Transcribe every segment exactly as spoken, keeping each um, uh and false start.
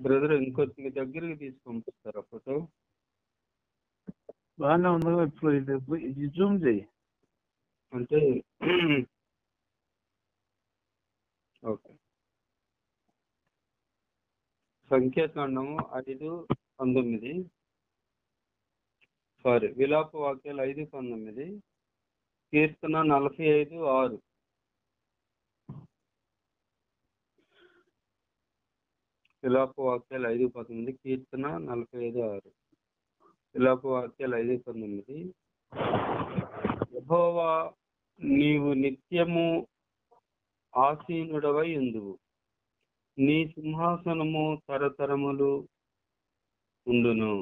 Brother ఇంకొద్ది దగ్గరికి తీసి పంపిస్తారా ఫోటో? బాగానే ఉంది. ఇప్పుడు ఇది ఇది జూమ్ చేయి. అంటే ఓకే. సంఖ్యాకాండము ఐదు పంతొమ్మిది సారీ విలాప వాక్యాలు ఐదు పంతొమ్మిది కీర్తన నలభై ఐదు ఆరు. విలాప వాక్యాలు ఐదు పంతొమ్మిది కీర్తన నలభై ఐదు ఆరు. విలాప వాక్యాలు ఐదు పంతొమ్మిది. యెహోవా నీవు నిత్యము ఆసీనుడవై ఉందువు, నీ సింహాసనము తరతరములు ఉండును.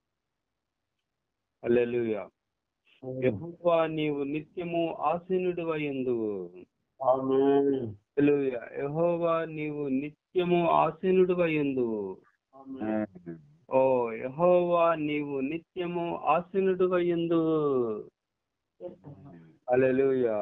హల్లెలూయా. యెహోవా నీవు నిత్యము ఆసీనుడవై ఉందువు. హల్లెలూయా. యెహోవా నీవు నిత్యము ఆసీనుడవై ఉందువు. ఓ యెహోవా నీవు నిత్యము ఆసీనుడవై ఉందువు. హల్లెలూయా.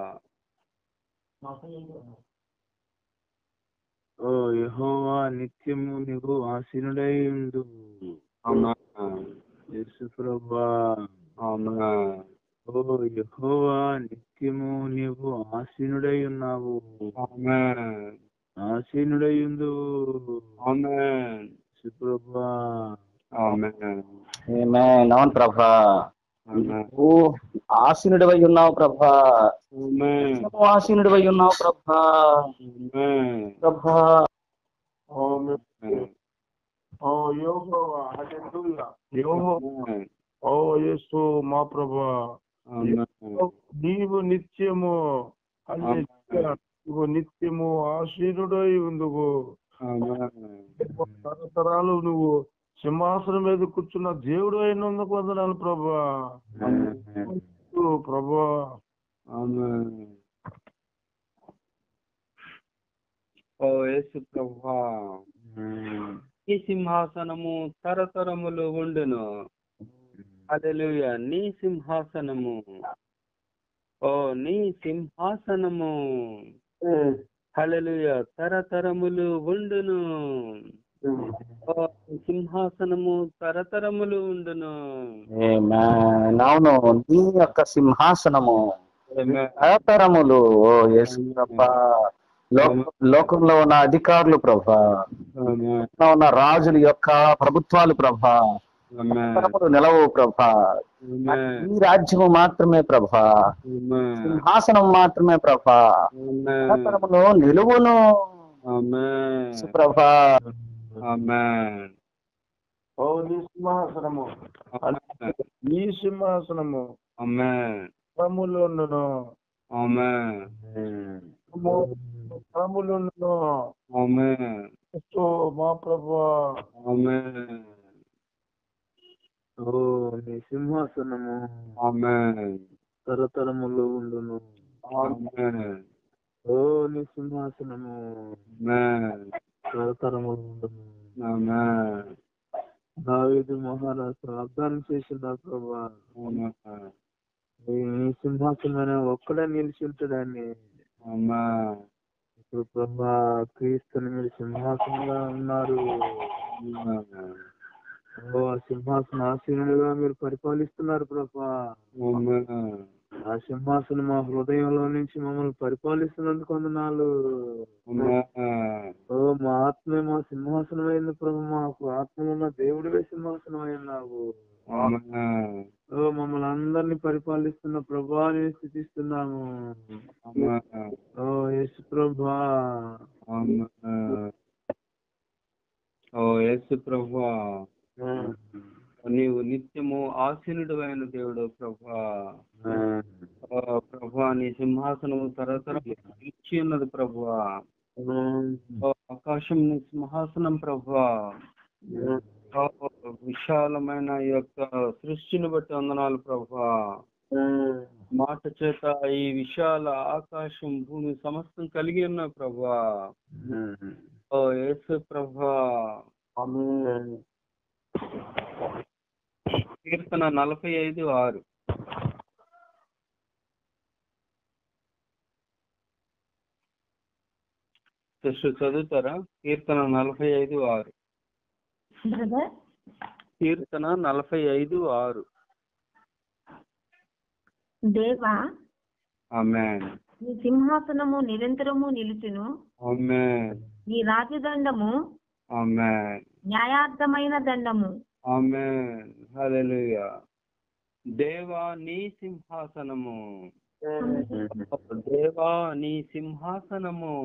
ఓ యెహోవా నిత్యము నీవు ఆసీనుడై ఉందువు. ఆమేన్. యేసు ప్రభువా. ఆమేన్. ఓ యెహోవా నిత్యము నీవు ఆసీనుడై ఉన్నావు. ఆమేన్. ఆసీనుడై ఉందువు. ఆమేన్. యేసు ప్రభువా. ఆమేన్. ఆమేన్. అవును ప్రభా, ఆమేన్. నువ్వు ఆసీనుడివై ఉన్నావు ప్రభా. ఆమేన్. నువ్వు ఆసీనుడివై ఉన్నావు ప్రభా. ఆమేన్. ప్రభా ఆమేన్. ఓ యెహోవా. హల్లెలూయా. యెహోవా. ఆమేన్. ఓ యేసు మా ప్రభువా. ఆమేన్. నీవు నిత్యము హల్లెలూయా. నీవు నిత్యము ఆసీనుడై ఉందువు. ఆమేన్. తరతరాలు నువ్వు సింహాసనం మీద కూర్చున్న దేవుడు అయినందుకు వందనాలు ప్రభువా. ప్రభువా. ఆమేన్. ఓ యేసు ప్రభువా, నీ సింహాసనము తరతరములు ఉండును. హల్లెలూయా. నీ సింహాసనము, ఓ నీ సింహాసనము హల్లెలూయా తరతరములు ఉండును. ఓ నీ సింహాసనము తరతరములు ఉండును. ఆమేన్. అవును, నీ యొక్క సింహాసనము ఆమేన్. తరతరములు. ఓ యేసు ప్రభా. లోక- లోకంలో ఉన్న అధికారులు ప్రభా, ఆమేన్. లోకంలో ఉన్న రాజుల యొక్క ప్రభుత్వాలు ప్రభా ఆమేన్. తరతరములు నిలవు ప్రభా. ఆమేన్. ఈ రాజ్యము మాత్రమే ప్రభా, ఆమేన్. సింహాసనం మాత్రమే ప్రభా, ఆమేన్. తరతరములు నిలువును. ఆమేన్. యేసు ప్రభా. ఆమేన్. ఓ నీ సింహాసనము, ఆమేన్. నీ సింహాసనము ఆమేన్. తరములుండును. ఆమేన్. తరములుండును. ఆమేన్. యేసు మా ప్రభువా. ఆమేన్. ఓ నీ సింహాసనము ఆమేన్. తరతరములు ఉండును. ఆమేన్. ఓ నీ సింహాసనము ఆమేన్. తరతరములు ఉండును. ఆమేన్. దావీదు మహారాజు వాగ్దానం చేసిన ప్రభా, ఆమేన్. నీ సింహాసనం ఒక్కడే నిలిచి ఉంటాడని. ఆమేన్. ఇప్పుడు ప్రభా క్రీస్తుని మీరు సింహాసనంగా ఉన్నారు. ఆమేన్. ఓ ఆ సింహాసన ఆసీనుడిగా మీరు పరిపాలిస్తున్నారు ప్రభా. ఆమేన్. ఆ సింహాసనం మా హృదయంలో నుంచి మమ్మల్ని పరిపాలిస్తున్నందుకు వందనాలు. ఆమేన్. ఓ మా ఆత్మే మా సింహాసనం అయింది ప్రభు. మాకు ఆత్మలో ఉన్న దేవుడివే సింహాసనం అయినావు. ఆమేన్. ఓ మమ్మల్ని అందరినీ పరిపాలిస్తున్న ప్రభాని స్థితిస్తున్నాము. ఆమేన్. ఓ యేసు ప్రభా. ఆమేన్. ఓ యేసు ప్రభువా, నీవు నిత్యము ఆసీనుడైన దేవుడు ప్రభా. ఓ ప్రభా, నీ సింహాసనము తరతరము నిలిచి ఉన్నది ప్రభువా. ఓ ఆకాశం నీ సింహాసనం ప్రభువా. ఓ విశాలమైన ఈ యొక్క సృష్టిని బట్టి వందనాలు ప్రభువా. మాట చేత ఈ విశాల ఆకాశం భూమి సమస్తం కలిగి ఉన్న ప్రభువా. ఓ యేసు ప్రభువా. కీర్తన నలభై ఐదు ఆరు. చదువుతారా? కీర్తన నలభై ఐదు ఆరు. బ్రదర్ కీర్తన నలభై ఐదు ఆరు. దేవా ఆమేన్. నీ సింహాసనము నిరంతరము నిలుచును. ఆమేన్. నీ రాజదండము ఆమేన్. న్యాయార్థమైన దండము. ఆమేన్. హల్లెలూయా. దేవా నీ సింహాసనము, దేవా నీ సింహాసనము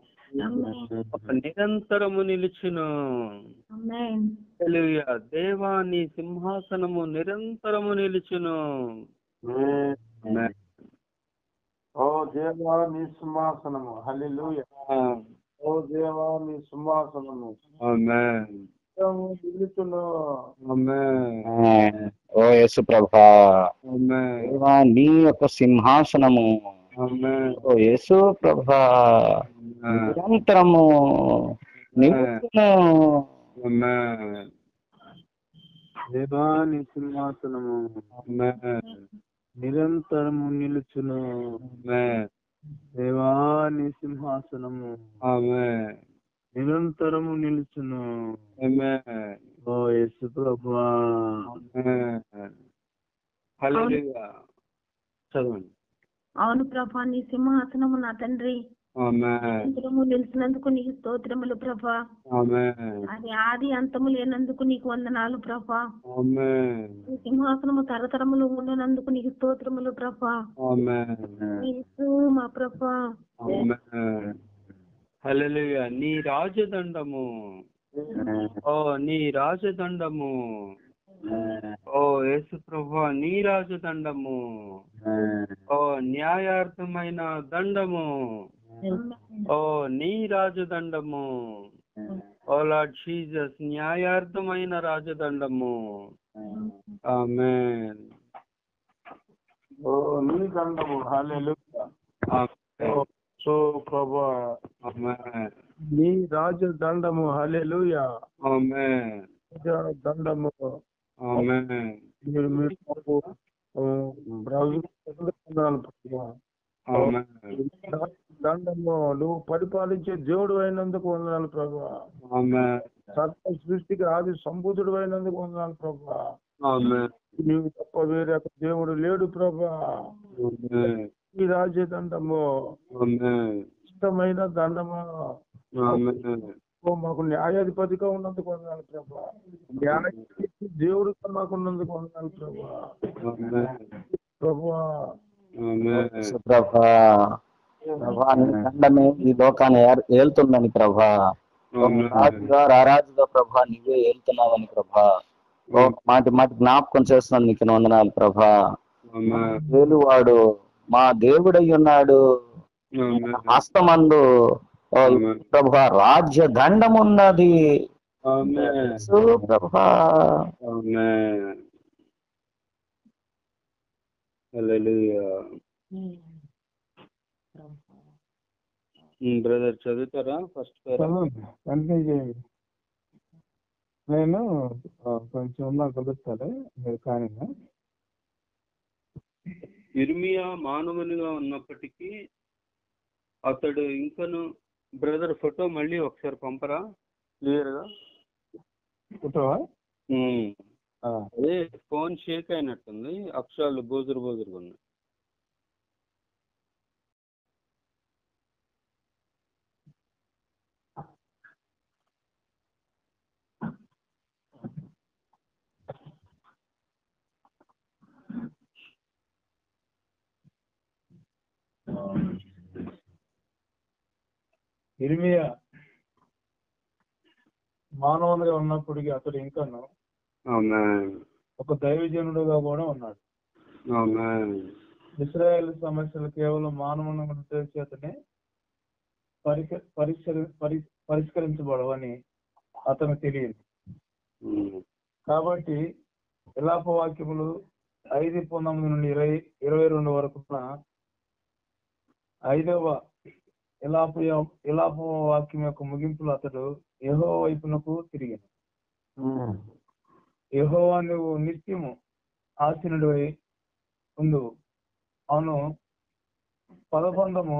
నిరంతరము నిలుచును. ఆమేన్. హల్లెలూయా. దేవా నీ సింహాసనము నిరంతరము నిలుచును. ఆమేన్. ఓ దేవా నీ సింహాసనము. హల్లెలూయా. ఓ దేవా నీ సింహాసనము ఆమేన్. నిలుచును. ఆమేన్. ఓ యేసు ప్రభా, ఆమేన్. దేవా నీ యొక్క సింహాసనము, ఆమేన్. ఓ యేసు ప్రభా, నిరంతరము నిలుచును. ఆమేన్. దేవా నీ సింహాసనము ఆమేన్. నిరంతరము నిలుచును. ఆమేన్. దేవా నీ సింహాసనము ఆమేన్. నిరంతరము నిలుచును. ఆమేన్. ఓ యేసు ప్రభువా. ఆమేన్. హల్లెలూయా. చదవండి. అవును ప్రభా, నీ సింహాసనము నా తండ్రి ఆమేన్. నిరంతరము నిలిచినందుకు నీకు స్తోత్రములు ప్రభా. ఆమేన్. అది ఆది అంతము లేనందుకు నీకు వందనాలు ప్రభా. ఆమేన్. నీ సింహాసనము తరతరములు ఉండనందుకు నీకు స్తోత్రములు ప్రభా. ఆమేన్. యేసు మా ప్రభా. ఆమేన్. హల్లెలూయా. నీ రాజదండము, ఓ నీ రాజదండము, ఓ యేసు ప్రభువా నీ రాజదండము, ఓ న్యాయార్థమైన దండము, ఓ నీ రాజదండము, ఓ లార్డ్ జీసస్ న్యాయార్థమైన రాజదండము. ఆమేన్. ఓ నీ దండము. హల్లెలూయా. ఆమేన్. సో ప్రభువా, ఆమేన్. నీ రాజ దండము. హల్లెలూయా. ఆమేన్. రాజ దండము. ఆమేన్. మీరు మీరు మాకు, ఆ, రాజు వందనాలు ప్రభువా. ఆమేన్. దండము నువ్వు పరిపాలించే దేవుడు అయినందుకు వందనాలు ప్రభువా. ఆమేన్. సర్వ సృష్టికి ఆది సంబూతుడు అయినందుకు వందనాలు ప్రభువా. ఆమేన్. నీవు తప్ప వేరే దేవుడు లేడు ప్రభా. ఆమేన్. ఈ రాజ్య దండము ఆమేన్. ఇష్టమైన దండము. ఆమేన్. ఓ మాకు న్యాయాధిపతిగా ఉన్నందుకు వందనాలు ప్రభా. న్యాయాధిపతి దేవుడుగా మాకు ఉన్నందుకు వందనాలు ప్రభా. ఆమేన్. ప్రభువా. ఆమేన్. యేసు ప్రభా, ప్రభా నీ దండమే ఈ లోకాన్ని ఏర్- ఏలుతుందని ప్రభా. ఒక ఆమేన్. రాజుగా రారాజుగా ప్రభా నీవే ఏలుతున్నావని ప్రభా. ఓ మాటి మాటి జ్ఞాపకం చేస్తున్నాను నీకు వందనాలు ప్రభా. ఆమేన్. వేలువాడు మా దేవుడై ఉన్నాడు. ఆమేన్. హస్తమందు ఓ ఆమేన్. ప్రభా రాజ్య దండమున్నది. ఆమేన్. యేసు ప్రభా. ఆమేన్. హల్లెలూయా. బ్రదర్ చదువుతారా ఫస్ట్ పేరా? కంటిన్యూ చేయండి. నేను ఆ, కొంచెం ఉన్నా కలుస్తాను మీరు కానీ. ఇర్మియా మానవునిగా ఉన్నప్పటికీ అతడు ఇంకను బ్రదర్ ఫోటో మళ్ళీ ఒకసారి పంపరా క్లియర్ గా. ఫోటోవా? ఉమ్. ఆ, అదే ఫోన్ షేక్ అయినట్టుంది, అక్షరాలు బోజురు బోజురుగా ఉన్నాయి. ఇర్మియా మానవులుగా ఉన్నప్పటికీ అతడు ఇంకాను ఆమేన్. ఒక దైవజనుడుగా కూడా ఉన్నాడు. ఆమేన్. ఇశ్రాయేల్ సమస్యలు కేవలం మానవుని చేతనే పరిక పరిష్కరి పరి పరిష్కరించబడవని అతను తెలియదు. ఉమ్. కాబట్టి విలాప వాక్యములు ఐదు పంతొమ్మిది నుండి ఇరవై ఇరవై రెండు వరకు ఐదవ విలాప విలాప వాక్యం యొక్క ముగింపులో అతడు యెహోవా వైపునకు తిరిగాను. యెహోవా నువ్వు నిత్యము ఆసీనుడివై ఉండు. అవును, పదబంధము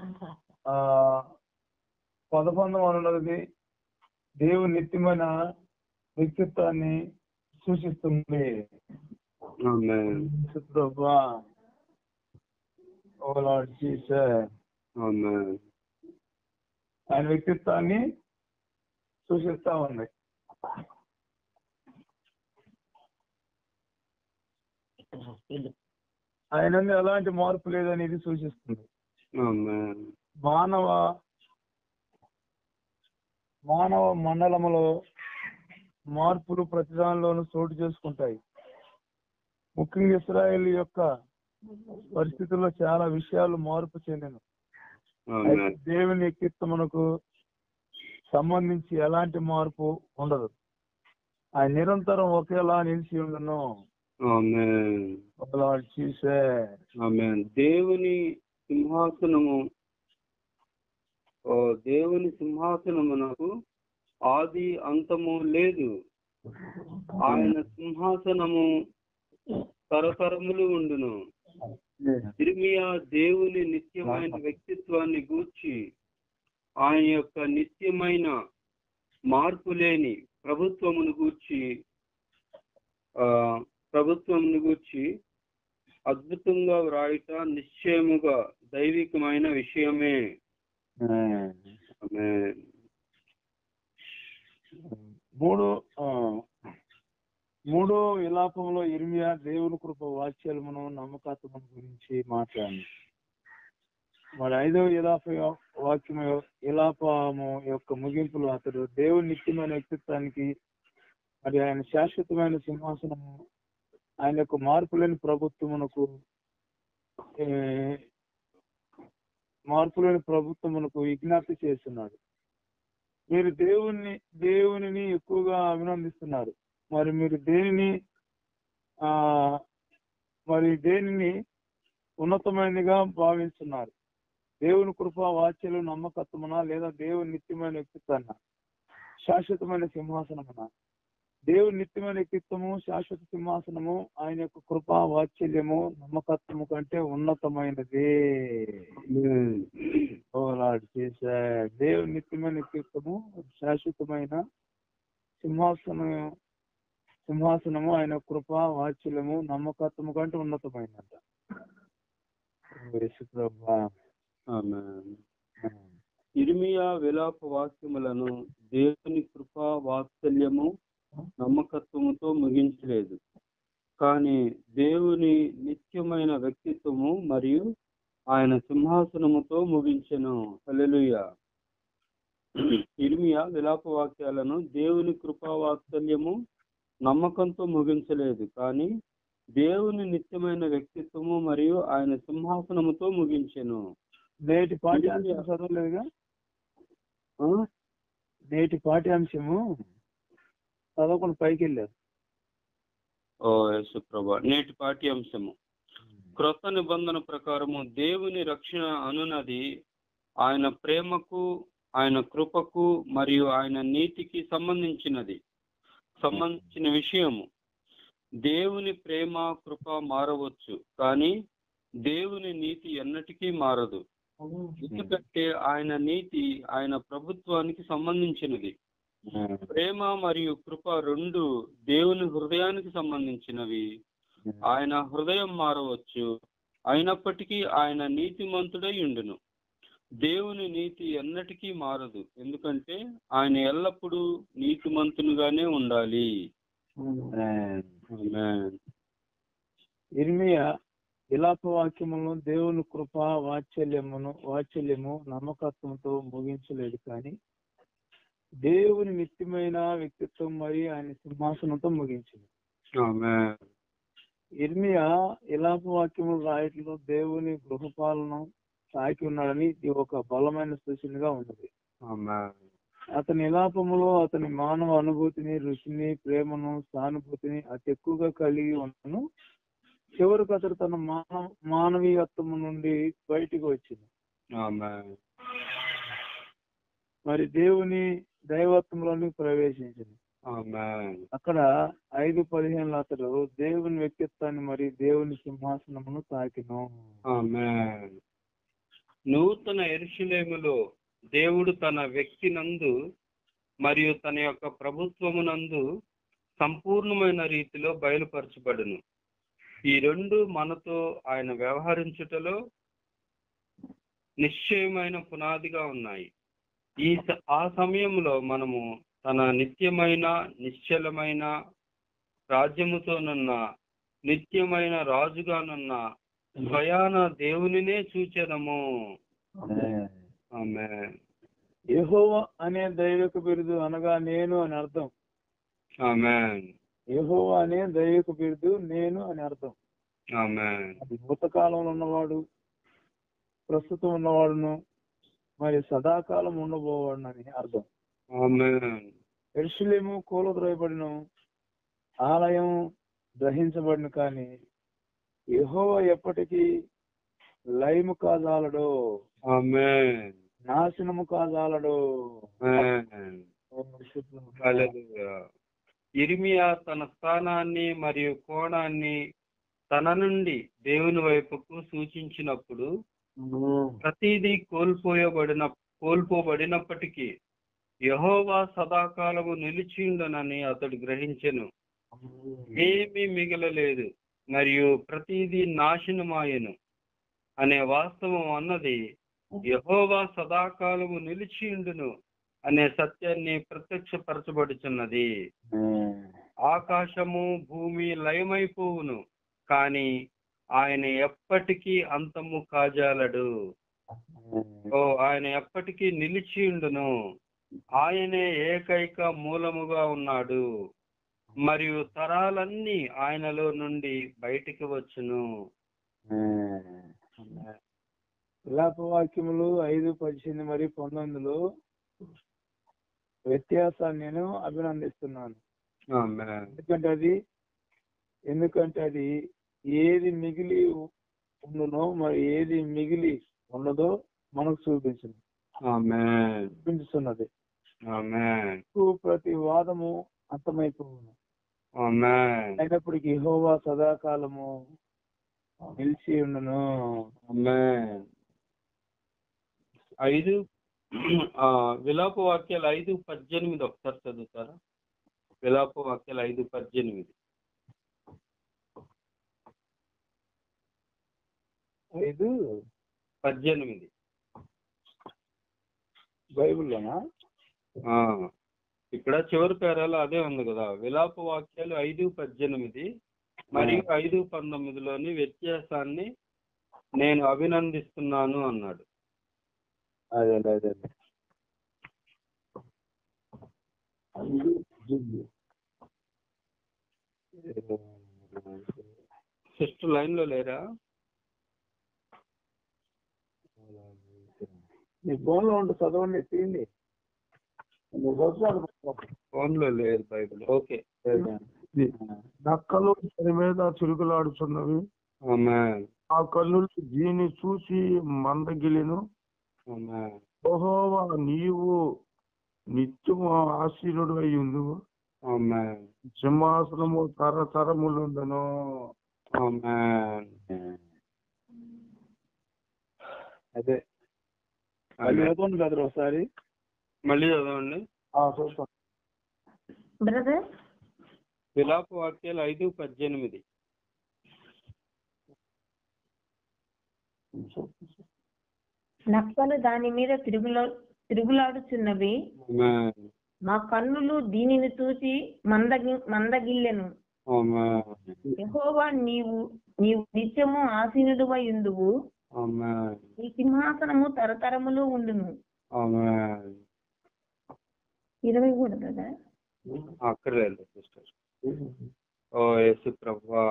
ఆ పదబంధం అనున్నది దేవుని నిత్యమైన వ్యక్తిత్వాన్ని సూచిస్తుంది. ఆమేన్. ప్రభువా, ఓ లార్డ్ జీసస్, ఆమేన్. ఆయన వ్యక్తిత్వాన్ని సూచిస్తా ఉంది. ఆయన ఎలాంటి మార్పు లేదనేది సూచిస్తుంది. ఆమేన్. మానవ మానవ మండలములో మార్పులు ప్రతి దానిలోనూ చోటు చేసుకుంటాయి. ముఖ్యంగా ఇశ్రాయేల్ యొక్క పరిస్థితుల్లో చాలా విషయాలు మార్పు చెందిన దేవుని వ్యక్తిత్వమునకు సంబంధించి ఎలాంటి మార్పు ఉండదు. ఆయన నిరంతరం ఒకేలా నిలిచి ఉండను. ఆమేన్. ఆమేన్. దేవుని సింహాసనము ఓ దేవుని సింహాసనమునకు ఆది అంతము లేదు. ఆయన సింహాసనము తరతరములు ఉండును. ఇర్మియా దేవుని నిత్యమైన వ్యక్తిత్వాన్ని గూర్చి, ఆయన యొక్క నిత్యమైన మార్పు లేని ప్రభుత్వమును గూర్చి ఆ ప్రభుత్వమును గూర్చి అద్భుతంగా వ్రాయట నిశ్చయముగా దైవికమైన విషయమే. ఆమేన్. మూడో మూడో విలాపంలో ఇర్మియా దేవుని కృప వాత్సల్యమును నమ్మకత్వమును గురించి మాట్లాడింది. మరి ఐదవ విలాప వాక్యం విలాపము యొక్క ముగింపులో అతడు దేవుని నిత్యమైన వ్యక్తిత్వానికి మరి ఆయన శాశ్వతమైన సింహాసనము, ఆయన యొక్క మార్పులేని ప్రభుత్వమునకు మార్పులేని ప్రభుత్వమునకు విజ్ఞప్తి చేస్తున్నాడు. మీరు దేవుని దేవునిని ఎక్కువగా అభినందిస్తున్నారు. మరి మీరు దేనిని ఆ మరి దేనిని ఉన్నతమైనదిగా భావిస్తున్నారు? దేవుని కృప వాత్సల్యం నమ్మకత్వమునా, లేదా దేవుని నిత్యమైన వ్యక్తిత్వాన్న, శాశ్వతమైన సింహాసనమునా? దేవుని నిత్యమైన వ్యక్తిత్వము, శాశ్వత సింహాసనము, ఆయన యొక్క కృప వాత్సల్యము నమ్మకత్వము కంటే ఉన్నతమైనదే. దేవుని నిత్యమైన వ్యక్తిత్వము, శాశ్వతమైన సింహాసనము సింహాసనము ఆయన కృప వాత్సల్యము నమ్మకత్వము కంటే ఉన్నతమైనదంట. ఇర్మియా విలాప వాక్యములను దేవుని కృపా వాత్సల్యము నమ్మకత్వముతో ముగించలేదు, కానీ దేవుని నిత్యమైన వ్యక్తిత్వము మరియు ఆయన సింహాసనముతో ముగించెను. హల్లెలూయా. ఇర్మియా విలాప వాక్యాలను దేవుని కృపా వాత్సల్యము నమ్మకంతో ముగించలేదు, కానీ దేవుని నిత్యమైన వ్యక్తిత్వము మరియు ఆయన సింహాసనముతో ముగించెను. నేటి పాఠ్యాంశం చదవలేదుగా? నేటి పాఠ్యాంశము చదవకుండా పైకి వెళ్ళారు. ఓ యేసు ప్రభా. నేటి పాఠ్యాంశము క్రొత్త నిబంధన ప్రకారము దేవుని రక్షణ అనునది ఆయన ప్రేమకు, ఆయన కృపకు మరియు ఆయన నీతికి సంబంధించినది సంబంధించిన విషయము. దేవుని ప్రేమ కృప మారవచ్చు, కానీ దేవుని నీతి ఎన్నటికీ మారదు. ఎందుకంటే ఆయన నీతి ఆయన ప్రభుత్వానికి సంబంధించినది. ప్రేమ మరియు కృప రెండు దేవుని హృదయానికి సంబంధించినవి. ఆయన హృదయం మారవచ్చు, అయినప్పటికీ ఆయన నీతిమంతుడై ఉండును. దేవుని నీతి ఎన్నటికీ మారదు, ఎందుకంటే ఆయన ఎల్లప్పుడూ నీతిమంతునిగానే ఉండాలి. ఇర్మియా విలాప వాక్యములను దేవుని కృప వాత్సల్యమును వాత్సల్యము నమ్మకత్వంతో ముగించలేదు, కానీ దేవుని నిత్యమైన వ్యక్తిత్వం మరియు ఆయన సింహాసనంతో ముగించింది. ఇర్మియా విలాప వాక్యములు రాయటంలో దేవుని గృహపాలన సాకి ఉన్నాడని ఇది ఒక బలమైన సూచనగా ఉన్నది. అతని విలాపములో అతని మానవ అనుభూతిని, రుచిని, ప్రేమను, సానుభూతిని అతి ఎక్కువగా కలిగి ఉన్నాను. చివరికి అతడు తన మానవ మానవీయత్వము నుండి బయటికి వచ్చింది. మరి దేవుని దైవత్వంలోనికి ప్రవేశించింది. అక్కడ ఐదు పదిహేనులో అతడు దేవుని వ్యక్తిత్వాన్ని మరి దేవుని సింహాసనమును తాకిను. నూతన యెరూషలేములో దేవుడు తన వ్యక్తి నందు మరియు తన యొక్క ప్రభుత్వమునందు సంపూర్ణమైన రీతిలో బయలుపరచబడును. ఈ రెండు మనతో ఆయన వ్యవహరించుటలో నిశ్చయమైన పునాదిగా ఉన్నాయి. ఈ ఆ సమయంలో మనము తన నిత్యమైన నిశ్చలమైన రాజ్యముతోనున్న నిత్యమైన రాజుగానున్న స్వయాన దేవునినే చూచెదము. ఆమేన్. యెహోవా అనే దైవిక బిరుదు అనగా నేను అని అర్థం. ఆమేన్. యెహోవా అనే దైవిక బిరుదు నేను అని అర్థం. ఆమేన్. అది భూతకాలంలో ఉన్నవాడు, ప్రస్తుతం ఉన్నవాడును, మరి సదాకాలం ఉండబోవాడు అని అర్థం. ఆమేన్. యెరూషలేము కూలద్రోయబడిన, ఆలయం గ్రహించబడిన, కానీ యెహోవా ఎప్పటికీ లయము కాజాలడో, ఆమేన్. నాశనము కాజాలడో. ఆమేన్. హల్లెలూయా. యిర్మీయా తన స్థానాన్ని మరియు కోణాన్ని తన నుండి దేవుని వైపుకు సూచించినప్పుడు ప్రతిదీ కోల్పోయబడిన కోల్పోబడినప్పటికీ యెహోవా సదాకాలము నిలిచిండునని అతడు గ్రహించెను. ఏమీ మిగలలేదు మరియు ప్రతిదీ నాశనమాయెను అనే వాస్తవం అన్నది యెహోవా సదాకాలము నిలిచిండును అనే సత్యాన్ని ప్రత్యక్షపరచబడుచున్నది. ఆకాశము భూమి లయమైపోవును, కానీ ఆయన ఎప్పటికీ అంతము కాజాలడు. ఓ ఆయన ఎప్పటికీ నిలిచిండును. ఆయనే ఏకైక మూలముగా ఉన్నాడు మరియు తరాలన్నీ ఆయనలో నుండి బయటికి వచ్చును. విలాపవాక్యములు ఐదు పద్దెనిమిది మరియు పంతొమ్మిదిలో వ్యత్యాసాన్ని నేను అభినందిస్తున్నాను. ఎందుకంటే అది ఎందుకంటే అది ఏది మిగిలి ఉండునో మరి ఏది మిగిలి ఉండదో మనకు చూపించింది చూపించుతున్నది. ప్రతి వాదము అంతమైపోవును, అయినప్పటికీ యెహోవా సదాకాలము నిలిచి ఉండును. ఐదు విలాప వాక్యాలు ఐదు పద్దెనిమిది ఒకసారి చదువుతారా? విలాప వాక్యాలు ఐదు పద్దెనిమిది. ఐదు పద్దెనిమిది బైబిల్లోనా? ఇక్కడ చివరి పేరాలో అదే ఉంది కదా. విలాప వాక్యాలు ఐదు పద్దెనిమిది మరియు ఐదు పంతొమ్మిదిలోని వ్యత్యాసాన్ని నేను అభినందిస్తున్నాను అన్నాడు. అదే అదే సిస్టర్ లైన్ లో లేరా? నీ ఫోన్ లో ఉంటే చదవండి, తీయండి. ఫోన్ లో లేదు బైబిల్. ఓకే. నక్కలు దాని మీద చిరుకులాడుచున్నవి, ఆ కన్నులు దీన్ని చూసి మందగిలిను. యెహోవా నీవు నిత్యము ఆశీనుడు అయి ఉందువు, సింహాసనము తరతరములుండును. అదే చదవండి బ్రదర్, ఒకసారి మళ్ళీ చదవండి. బ్రదర్ విలాప వాక్యాలు ఐదు పద్దెనిమిది. నక్కలు దాని మీద తిరుగులా తిరుగులాడుచున్నవి, మా కన్నులు దీనిని చూసి మందగి మందగిల్లెను. యెహోవా నీవు నీవు నిత్యము ఆసీనుడువై ఉందువు, ఈ సింహాసనము తరతరములు ఉండును. ఇరవై కూడా కదా? అక్కర్లేదు సిస్టర్. ఓ యేసు ప్రభువా,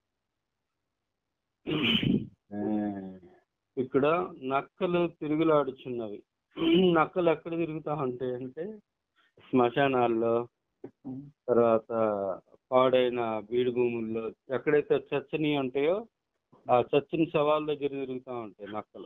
ఇక్కడ నక్కలు తిరుగులాడుచున్నవి. నక్కలు ఎక్కడ తిరుగుతా ఉంటాయి అంటే శ్మశానాల్లో, తర్వాత పాడైన బీడు భూముల్లో, ఎక్కడైతే చచ్చని ఉంటాయో ఆ చచ్చని శవాల దగ్గర తిరుగుతూ ఉంటాయి నక్కలు.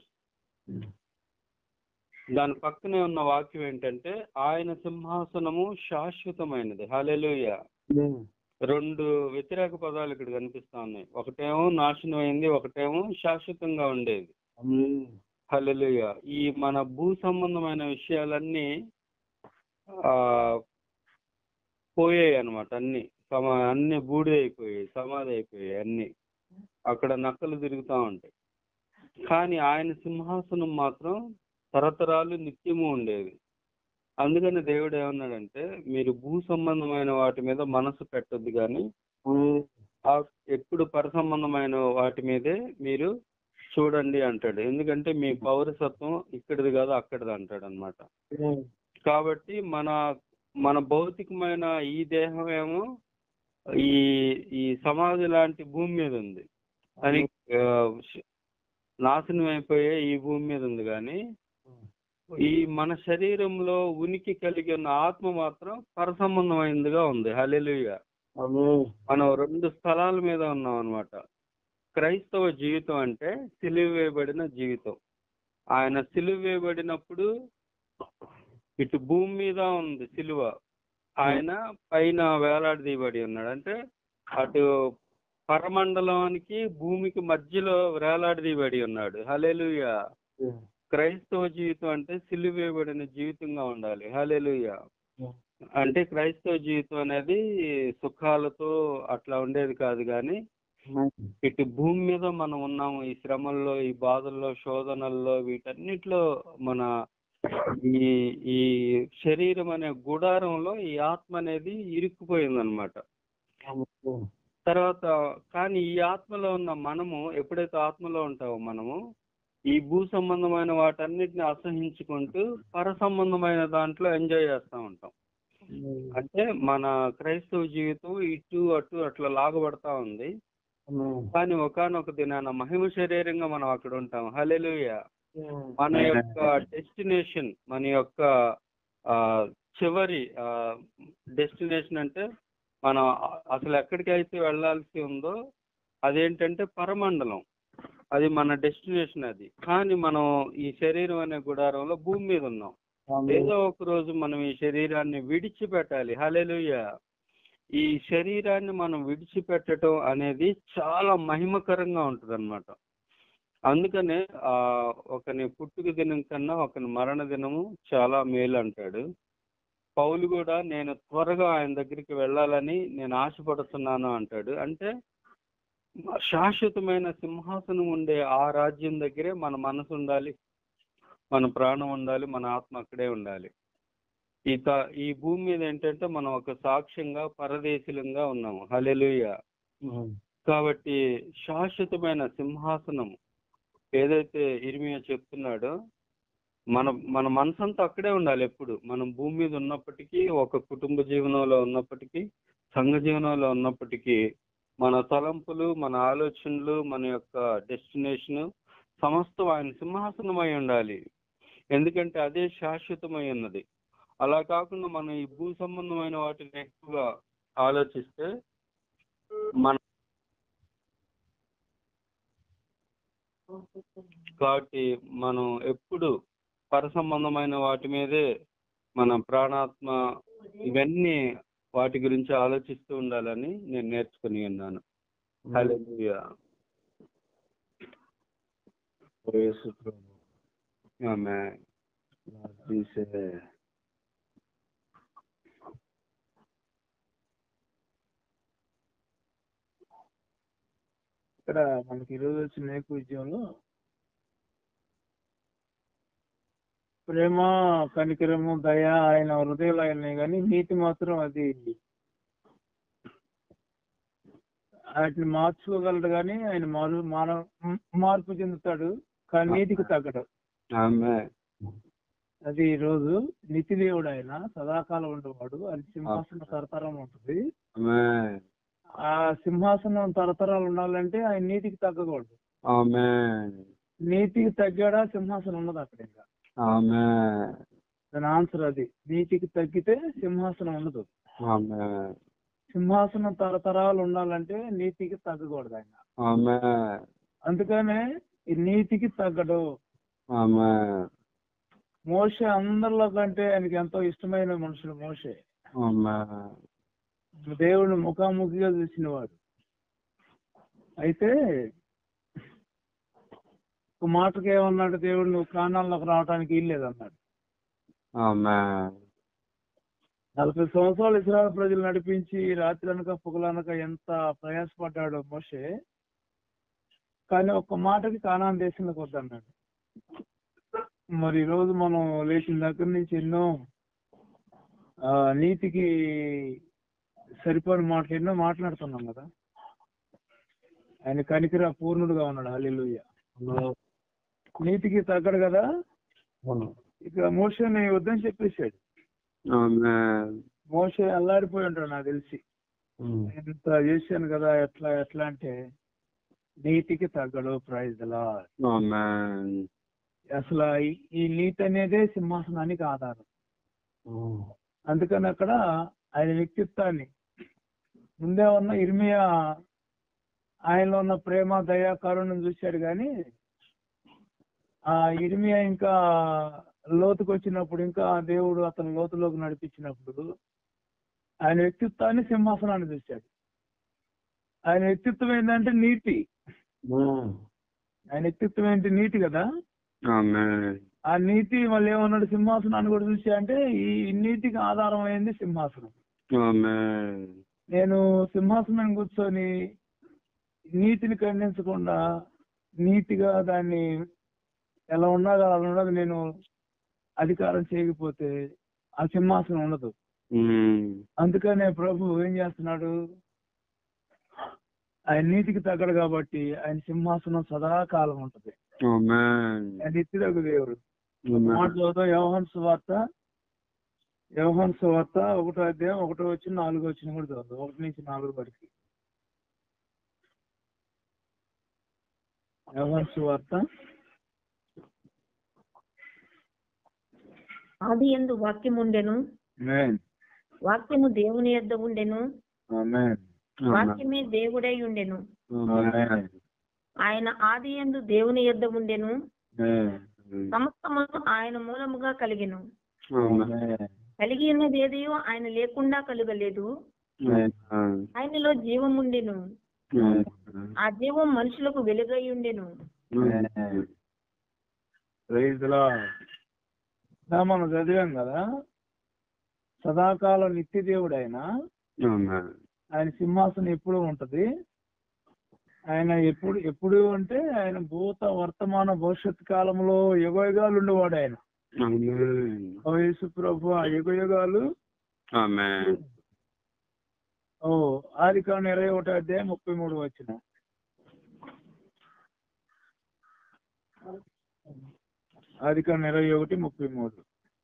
దాని పక్కనే ఉన్న వాక్యం ఏంటంటే ఆయన సింహాసనము శాశ్వతమైనది. హల్లెలూయా. రెండు వ్యతిరేక పదాలు ఇక్కడ కనిపిస్తా ఉన్నాయి. ఒకటేమో నాశనం అయింది, ఒకటేమో శాశ్వతంగా ఉండేది. హల్లెలూయా. ఈ మన భూ సంబంధమైన విషయాలన్నీ ఆ పోయాయి అనమాట. అన్ని సమా అన్ని బూడిద అయిపోయాయి, సమాధి అయిపోయాయి అన్ని. అక్కడ నక్కలు తిరుగుతూ ఉంటాయి. కానీ ఆయన సింహాసనం మాత్రం తరతరాలు నిత్యము ఉండేది. అందుకని దేవుడు ఏమన్నాడంటే, మీరు భూ సంబంధమైన వాటి మీద మనసు పెట్టొద్దు కానీ ఎప్పుడు పర సంబంధమైన వాటి మీదే మీరు చూడండి అంటాడు. ఎందుకంటే మీ పౌరసత్వం ఇక్కడిది కాదు అక్కడిది అంటాడు అనమాట. కాబట్టి మన మన భౌతికమైన ఈ దేహం ఏమో ఈ ఈ సమాధి లాంటి భూమి మీద ఉంది, అని నాశనం అయిపోయే ఈ భూమి మీద ఉంది. కానీ ఈ మన శరీరంలో ఉనికి కలిగి ఉన్న ఆత్మ మాత్రం పర సంబంధమైనదిగా ఉంది. హల్లెలూయా. మనం రెండు స్థలాల మీద ఉన్నాం అనమాట. క్రైస్తవ జీవితం అంటే సిలువ వేయబడిన జీవితం. ఆయన సిలువ వేయబడినప్పుడు ఇటు భూమి మీద ఉంది సిలువ, ఆయన పైన వేలాడదీయబడి ఉన్నాడు. అంటే అటు పరమండలానికి భూమికి మధ్యలో వేలాడదీయబడి ఉన్నాడు. హల్లెలూయా. క్రైస్తవ జీవితం అంటే సిలువ వేయబడిన జీవితంగా ఉండాలి. హల్లెలూయా. అంటే క్రైస్తవ జీవితం అనేది సుఖాలతో అట్లా ఉండేది కాదు, కానీ ఇటు భూమి మీద మనం ఉన్నాము. ఈ శ్రమల్లో, ఈ బాధల్లో, శోధనల్లో, వీటన్నిటిలో మన ఈ ఈ శరీరం అనే గుడారంలో ఈ ఆత్మ అనేది ఇరుక్కుపోయింది అనమాట. తర్వాత కానీ ఈ ఆత్మలో ఉన్న మనము ఎప్పుడైతే ఆత్మలో ఉంటామో మనము ఈ భూ సంబంధమైన వాటన్నిటిని అసహించుకుంటూ పర సంబంధమైన దాంట్లో ఎంజాయ్ చేస్తూ ఉంటాం. అంటే మన క్రైస్తవ జీవితం ఇటు అటు అట్లా లాగబడతా ఉంది. కానీ ఒకానొక దినాన మహిమ శరీరంగా మనం అక్కడ ఉంటాం. హల్లెలూయా. మన యొక్క డెస్టినేషన్, మన యొక్క ఆ చివరి డెస్టినేషన్ అంటే మనం అసలు ఎక్కడికైతే వెళ్ళాల్సి ఉందో అదేంటంటే పరమండలం. అది మన డెస్టినేషన్ అది. కానీ మనం ఈ శరీరం అనే గుడారంలో భూమి మీద ఉన్నాం. ఏదో ఒక రోజు మనం ఈ శరీరాన్ని విడిచిపెట్టాలి. హల్లెలూయా. ఈ శరీరాన్ని మనం విడిచిపెట్టడం అనేది చాలా మహిమకరంగా ఉంటుంది అనమాట. అందుకనే ఆ ఒకని పుట్టుక దినం కన్నా ఒకని మరణ దినము చాలా మేలు అంటాడు. పౌలు కూడా నేను త్వరగా ఆయన దగ్గరికి వెళ్ళాలని నేను ఆశపడుతున్నాను అంటాడు. అంటే శాశ్వతమైన సింహాసనం ఉండే ఆ రాజ్యం దగ్గరే మన మనసు ఉండాలి, మన ప్రాణం ఉండాలి, మన ఆత్మ అక్కడే ఉండాలి. ఈ త ఈ భూమి మీద ఏంటంటే మనం ఒక సాక్ష్యంగా పరదేశులంగా ఉన్నాము. హల్లెలూయా. కాబట్టి శాశ్వతమైన సింహాసనం ఏదైతే ఇర్మియా చెప్తున్నాడో మన మన మనసంతా అక్కడే ఉండాలి. ఎప్పుడు మనం భూమి మీద ఉన్నప్పటికీ, ఒక కుటుంబ జీవనంలో ఉన్నప్పటికీ, సంఘ జీవనంలో ఉన్నప్పటికీ మన తలంపులు, మన ఆలోచనలు, మన యొక్క డెస్టినేషన్ సమస్తం ఆయన సింహాసనమై ఉండాలి. ఎందుకంటే అదే శాశ్వతమై ఉన్నది. అలా కాకుండా మనం ఈ భూ సంబంధమైన వాటిని ఎక్కువగా ఆలోచిస్తే మన కాబట్టి మనం ఎప్పుడు పర సంబంధమైన వాటి మీదే మన ప్రాణాత్మ ఇవన్నీ వాటి గురించి ఆలోచిస్తూ ఉండాలని నేను నేర్చుకుని ఉన్నాను. హల్లెలూయా. ఆమేన్. ఇక్కడ మనకి ఈరోజు వచ్చిన నేపథ్యంలో ప్రేమ, కనికరము, దయ ఆయన హృదయాలు అయినాయి, కానీ నీతి మాత్రం అది వాటిని మార్చుకోగలడు. కానీ ఆయన మారు మానవ మార్పు చెందుతాడు, కానీ నీతికి తగ్గడు. అది ఈ రోజు నీతి దేవుడు, ఆయన సదాకాలం ఉండేవాడు. అది సింహాసనం తరతరం ఉంటుంది. ఆ సింహాసనం తరతరాలు ఉండాలంటే ఆయన నీతికి తగ్గకూడదు. నీతికి తగ్గాడా సింహాసనం ఉండదు అక్కడ. ఇంకా దాని ఆన్సర్ అది. నీతికి తగ్గితే సింహాసనం ఉండదు. సింహాసనం తరతరాలు ఉండాలంటే నీతికి తగ్గకూడదు ఆయన. అందుకనే ఈ నీతికి తగ్గడు. మోషే అందరిలో కంటే ఆయనకి ఎంతో ఇష్టమైన మనుషులు మోషే. దేవుడిని ముఖాముఖిగా చూసిన వాడు. అయితే ఒక మాటకి ఏమన్నాడు దేవుడు, నువ్వు కానాల్లోకి రావడానికి వీల్లేదు అన్నాడు. నలభై సంవత్సరాలు ఇశ్రాయేలు ప్రజలు నడిపించి రాత్రి అనక పొగలనక ఎంత ప్రయాసపడ్డాడు మోషే. కానీ ఒక్క మాటకి కానాన్ దేశంలోకి వద్దన్నాడు. మరి ఈ రోజు మనం లేచిన దగ్గర నుంచి ఎన్నో ఆ నీతికి సరిపోని మాటలు ఎన్నో మాట్లాడుతున్నాం కదా. ఆయన కనికర పూర్ణుడుగా ఉన్నాడు. హల్లెలూయా. నీతికి తగ్గడు కదా. ఇక మోషేని వద్దని చెప్పేశాడు. మోషే అల్లాడిపోయి ఉంటాడు నాకు తెలిసి. ఎంత చేశాను కదా, ఎట్లా ఎట్లా అంటే నీతికి తగ్గడు. Praise the lord. అసలు ఈ నీతి అనేదే సింహాసనానికి ఆధారం. అందుకని అక్కడ ఆయన వ్యక్తిత్వాన్ని ముందే ఉన్న ఇర్మియా ఆయనలో ఉన్న ప్రేమ దయా కరుణను చూశాడు. కానీ ఆ ఇర్మియా ఇంకా లోతుకు వచ్చినప్పుడు, ఇంకా దేవుడు అతను లోతులోకి నడిపించినప్పుడు ఆయన వ్యక్తిత్వాన్ని సింహాసనాన్ని చూశాడు. ఆయన వ్యక్తిత్వం ఏంటంటే నీతి. ఆయన వ్యక్తిత్వం ఏంటి? నీతి కదా. ఆ నీతి మళ్ళీ ఏమన్నాడు? సింహాసనాన్ని కూడా చూసా అంటే ఈ నీతికి ఆధారం అయింది సింహాసనం. నేను సింహాసనం కూర్చొని నీతిని ఖండించకుండా నీతిగా దాన్ని ఎలా ఉన్నదో అలా ఉన్నది నేను అధికారం చేయకపోతే ఆ సింహాసనం ఉండదు. అందుకనే ప్రభు ఏం చేస్తున్నాడు? ఆయన నీతికి తగ్గడు కాబట్టి ఆయన సింహాసనం సదాకాలం ఉంటది. నిత్యుడగు దేవుడు. మాట్లాడుతూ యోహాను సువార్త యోహాను సువార్త ఒకటో అధ్యాయం ఒకటో వచ్చి నాలుగో వచ్చిన కూడా చదువు. ఒకటి నుంచి నాలుగు వరకు యోహాను సువార్త. ఆది యందు వాక్యం ఉండెను, వాక్యము దేవుని యొద్ద ఉండెను, వాక్యమే దేవుడై ఉండెను. ఆయన ఆది యందు దేవుని యొద్ద ఉండెను, సమస్తము ఆయన మూలముగా కలిగెను. కలిగి ఉన్నది ఏదియో ఆయన లేకుండా కలుగలేదు. ఆయనలో జీవం ఉండెను, ఆ జీవం మనుషులకు వెలుగై ఉండెను. మనం చదివాం కదా, సదాకాలం నిత్య దేవుడు ఆయన. ఆయన సింహాసనం ఎప్పుడు ఉంటది. ఆయన ఎప్పుడు ఎప్పుడు అంటే ఆయన భూత వర్తమాన భవిష్యత్ కాలంలో యుగయుగాలు ఉండేవాడు ఆయన. యేసు ప్రభు ఆ యుగయుగాలు. ఓ ఆదికాండం ఇరవై ఒకటో అధ్యాయం ముప్పై మూడు వచ్చిన. ఆదికాండం ఇరవై ఒకటి ముప్పై మూడు.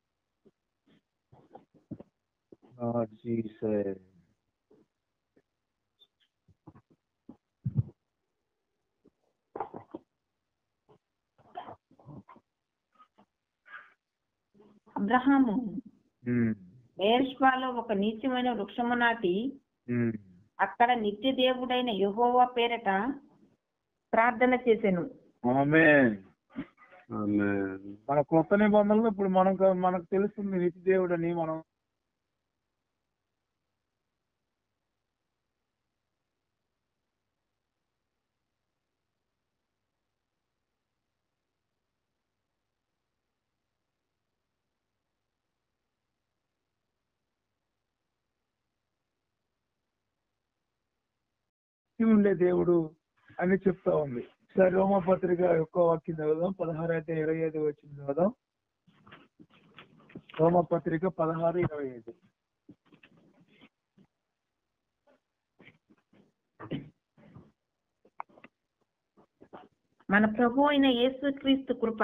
అబ్రహాము బెయేర్షెబాలో ఒక నీచమైన వృక్షము నాటి అక్కడ నిత్య దేవుడైన యెహోవా పేరట ప్రార్థన చేసెను. మన కొత్త నిబంధనలు ఇప్పుడు మనకు మనకు తెలుస్తుంది నిత్య దేవుడు అని. మనం ఉండే దేవుడు అని చెప్తా ఉంది. సరే రోమపత్రిక యొక్క వాక్యం చదువుదాం. పదహారు అయితే ఇరవై ఐదు వచ్చింది చదువుదాం. రోమపత్రిక పదహారు ఇరవై ఐదు. మన ప్రభు అయిన యేసుక్రీస్తు కృప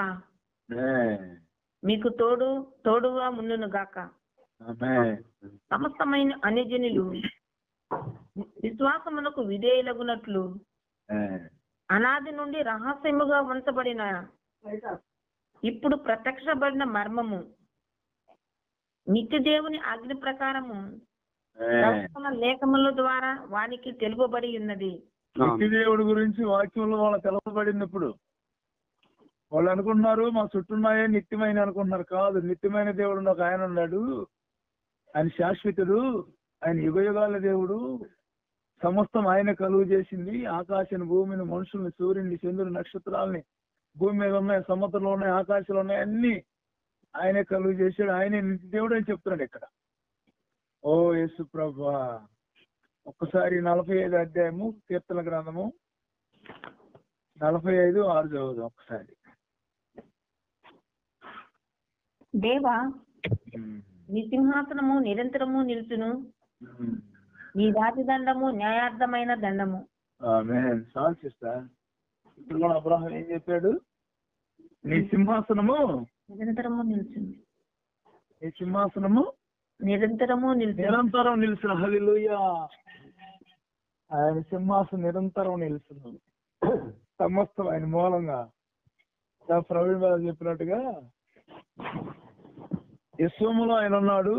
మీకు తోడు తోడుగా ముందును గాక. సమస్తమైన అన్యజనులు విశ్వాసమునకు విధేయులగునట్లు అనాది నుండి రహస్యముగా ఉంచబడిన ఇప్పుడు ప్రత్యక్షపడిన మర్మము నిత్య దేవుని ఆజ్ఞ ప్రకారము లేఖముల ద్వారా వానికి తెలుపబడి ఉన్నది. నిత్య దేవుడి గురించి వాక్యంలో వాళ్ళ తెలపబడినప్పుడు వాళ్ళు అనుకుంటున్నారు మా చుట్టూన్నాయే నిత్యమైన అనుకుంటున్నారు. కాదు, నిత్యమైన దేవుడు ఒక ఆయన ఉన్నాడు. ఆయన శాశ్వతుడు, ఆయన యుగయుగాల దేవుడు. సమస్తం ఆయన కలుగు చేసింది. ఆకాశాన్ని, భూమిని, మనుషుల్ని, సూర్యుని, చంద్రుని, నక్షత్రాలని, భూమి మీద ఉన్నాయి, సముద్రంలో ఉన్నాయి, ఆకాశంలో ఉన్నాయి, అన్ని ఆయనే కలుగు చేశాడు. ఆయనే నిత్య దేవుడు అని చెప్తున్నాడు ఇక్కడ. ఓ యేసు ప్రభువా, ఒక్కసారి నలభై ఐదు అధ్యాయము కీర్తన గ్రంథము నలభై ఐదు ఆరు చదువుదాం ఒకసారి. దేవా, నీ సింహాసనము నిరంతరము నిలుచును, నీ రాజదండము న్యాయార్థమైన దండము. ఆమేన్. చాలు సిస్టర్. ఇప్పుడు కూడా అబ్రహాం ఏం చెప్పాడు? నీ సింహాసనము నిరంతరము నిలుచును, నీ సింహాసనము నిరంతరము నిలుచును. నిరంతరం నిలుచును. హల్లెలూయా. ఆయన సింహాసనం నిరంతరం నిలుచును. సమస్తం ఆయన మూలంగా ప్రవీణ్ బాబు చెప్పినట్టుగా యెహోవాలో ఆయన ఉన్నాడు,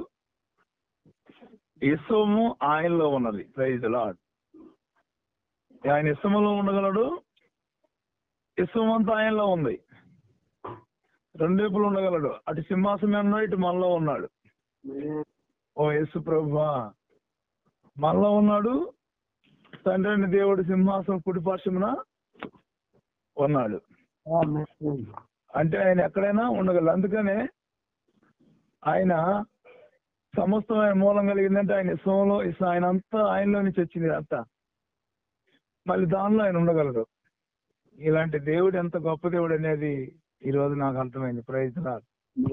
యెహోవా ఆయనలో ఉన్నది. Praise the lord. ఆయన యెహోవాలో ఉండగలడు, యెహోవా అంతా ఆయనలో ఉంది. రెండు వైపులు ఉండగలడు. అటు సింహాసనం ఉన్నాడు, ఇటు మనలో ఉన్నాడు. ఓ యేసు ప్రభువా, మనలో ఉన్నాడు. తండ్రి అయిన దేవుడు సింహాసనం కుడిపార్శ్వమున ఉన్నాడు. అంటే ఆయన ఎక్కడైనా ఉండగలడు. అందుకనే ఆయన సమస్తం ఆయన మూలం కలిగిందంటే ఆయన సోలో ఆయన అంతా ఆయనలో నుంచి వచ్చింది అంతా. మళ్ళీ దానిలో ఆయన ఉండగలడు. ఇలాంటి దేవుడు ఎంత గొప్ప దేవుడు అనేది ఈ రోజు నాకు అర్థమైంది. Praise the lord.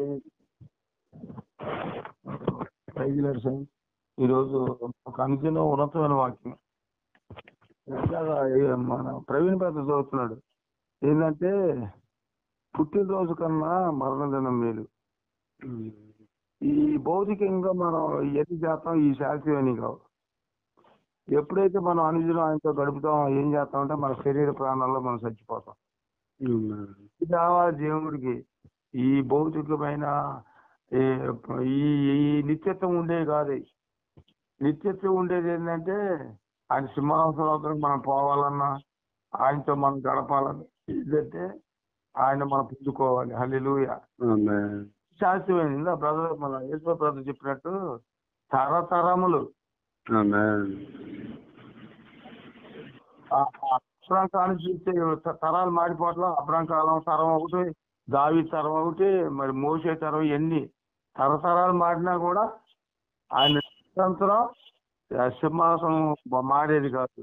Praise the lord sir. ఈరోజు ఒక అనుదిన ఉన్నతమైన వాక్యం మన ప్రవీణ్ పెద్ద చదువుతున్నాడు. ఏంటంటే పుట్టినరోజు కన్నా మరణదినం మేలు. ఈ భౌతికంగా మనం ఎన్ని చేస్తాం ఈ శాస్త్రీయని కావు. ఎప్పుడైతే మనం అనుదినం ఆయనతో గడుపుతాం, ఏం చేస్తామంటే మన శరీర ప్రాణాల్లో మనం చచ్చిపోతాం. ఇది కావాలి దేవుడికి. ఈ భౌతికమైన ఈ ఈ నిత్యత్వం ఉండేది కాదు. నిత్యత్వం ఉండేది ఏంటంటే ఆయన సింహాసనం మనం పోవాలన్నా, ఆయనతో మనం గడపాలన్నా, ఇదంటే ఆయన మనం పుంజుకోవాలి. హల్లెలూయా. శాస్త్రమైంది బ్రదర్, మన యేసు బ్రదర్ చెప్పినట్టు తరతరములు అబ్రాం కాలం చూస్తే తరాలు మారిపోవట్ల. అబ్రాం కాలం తరం ఒకటి, దావీదు తరం ఒకటి, మరి మోషే తరం, ఎన్ని తరతరాలు మారినా కూడా ఆయన నిరంతరం సింహాసనం మారేది కాదు.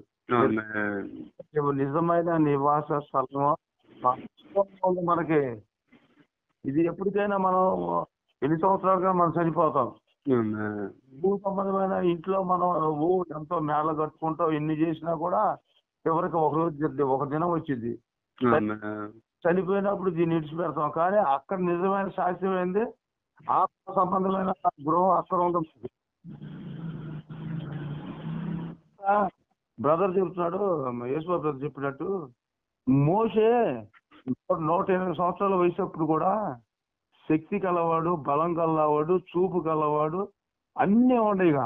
నిజమైన నివాస స్థలం మనకి. ఇది ఎప్పటికైనా మనం ఎన్ని సంవత్సరాలుగా మనం చనిపోతాం. భూ సంబంధమైన ఇంట్లో మనం ఓ ఎంతో మేళ కట్టుకుంటాం, ఎన్ని చేసినా కూడా ఎవరికి ఒక రోజు ఒక దినం వచ్చింది. చనిపోయినప్పుడు దీన్ని విడిచిపెడతాం. కానీ అక్కడ నిజమైన సాక్ష్యం ఏంది? ఆత్మ సంబంధమైన గృహం అక్కడ ఉంటుంది. బ్రదర్ చెప్తున్నాడు, యేసు బ్రదర్ చెప్పినట్టు, మోషే నూట ఎనిమిది సంవత్సరాల వయసు అప్పుడు కూడా శక్తి కలవాడు, బలం కలవాడు, చూపు కలవాడు, అన్నీ ఉండేగా.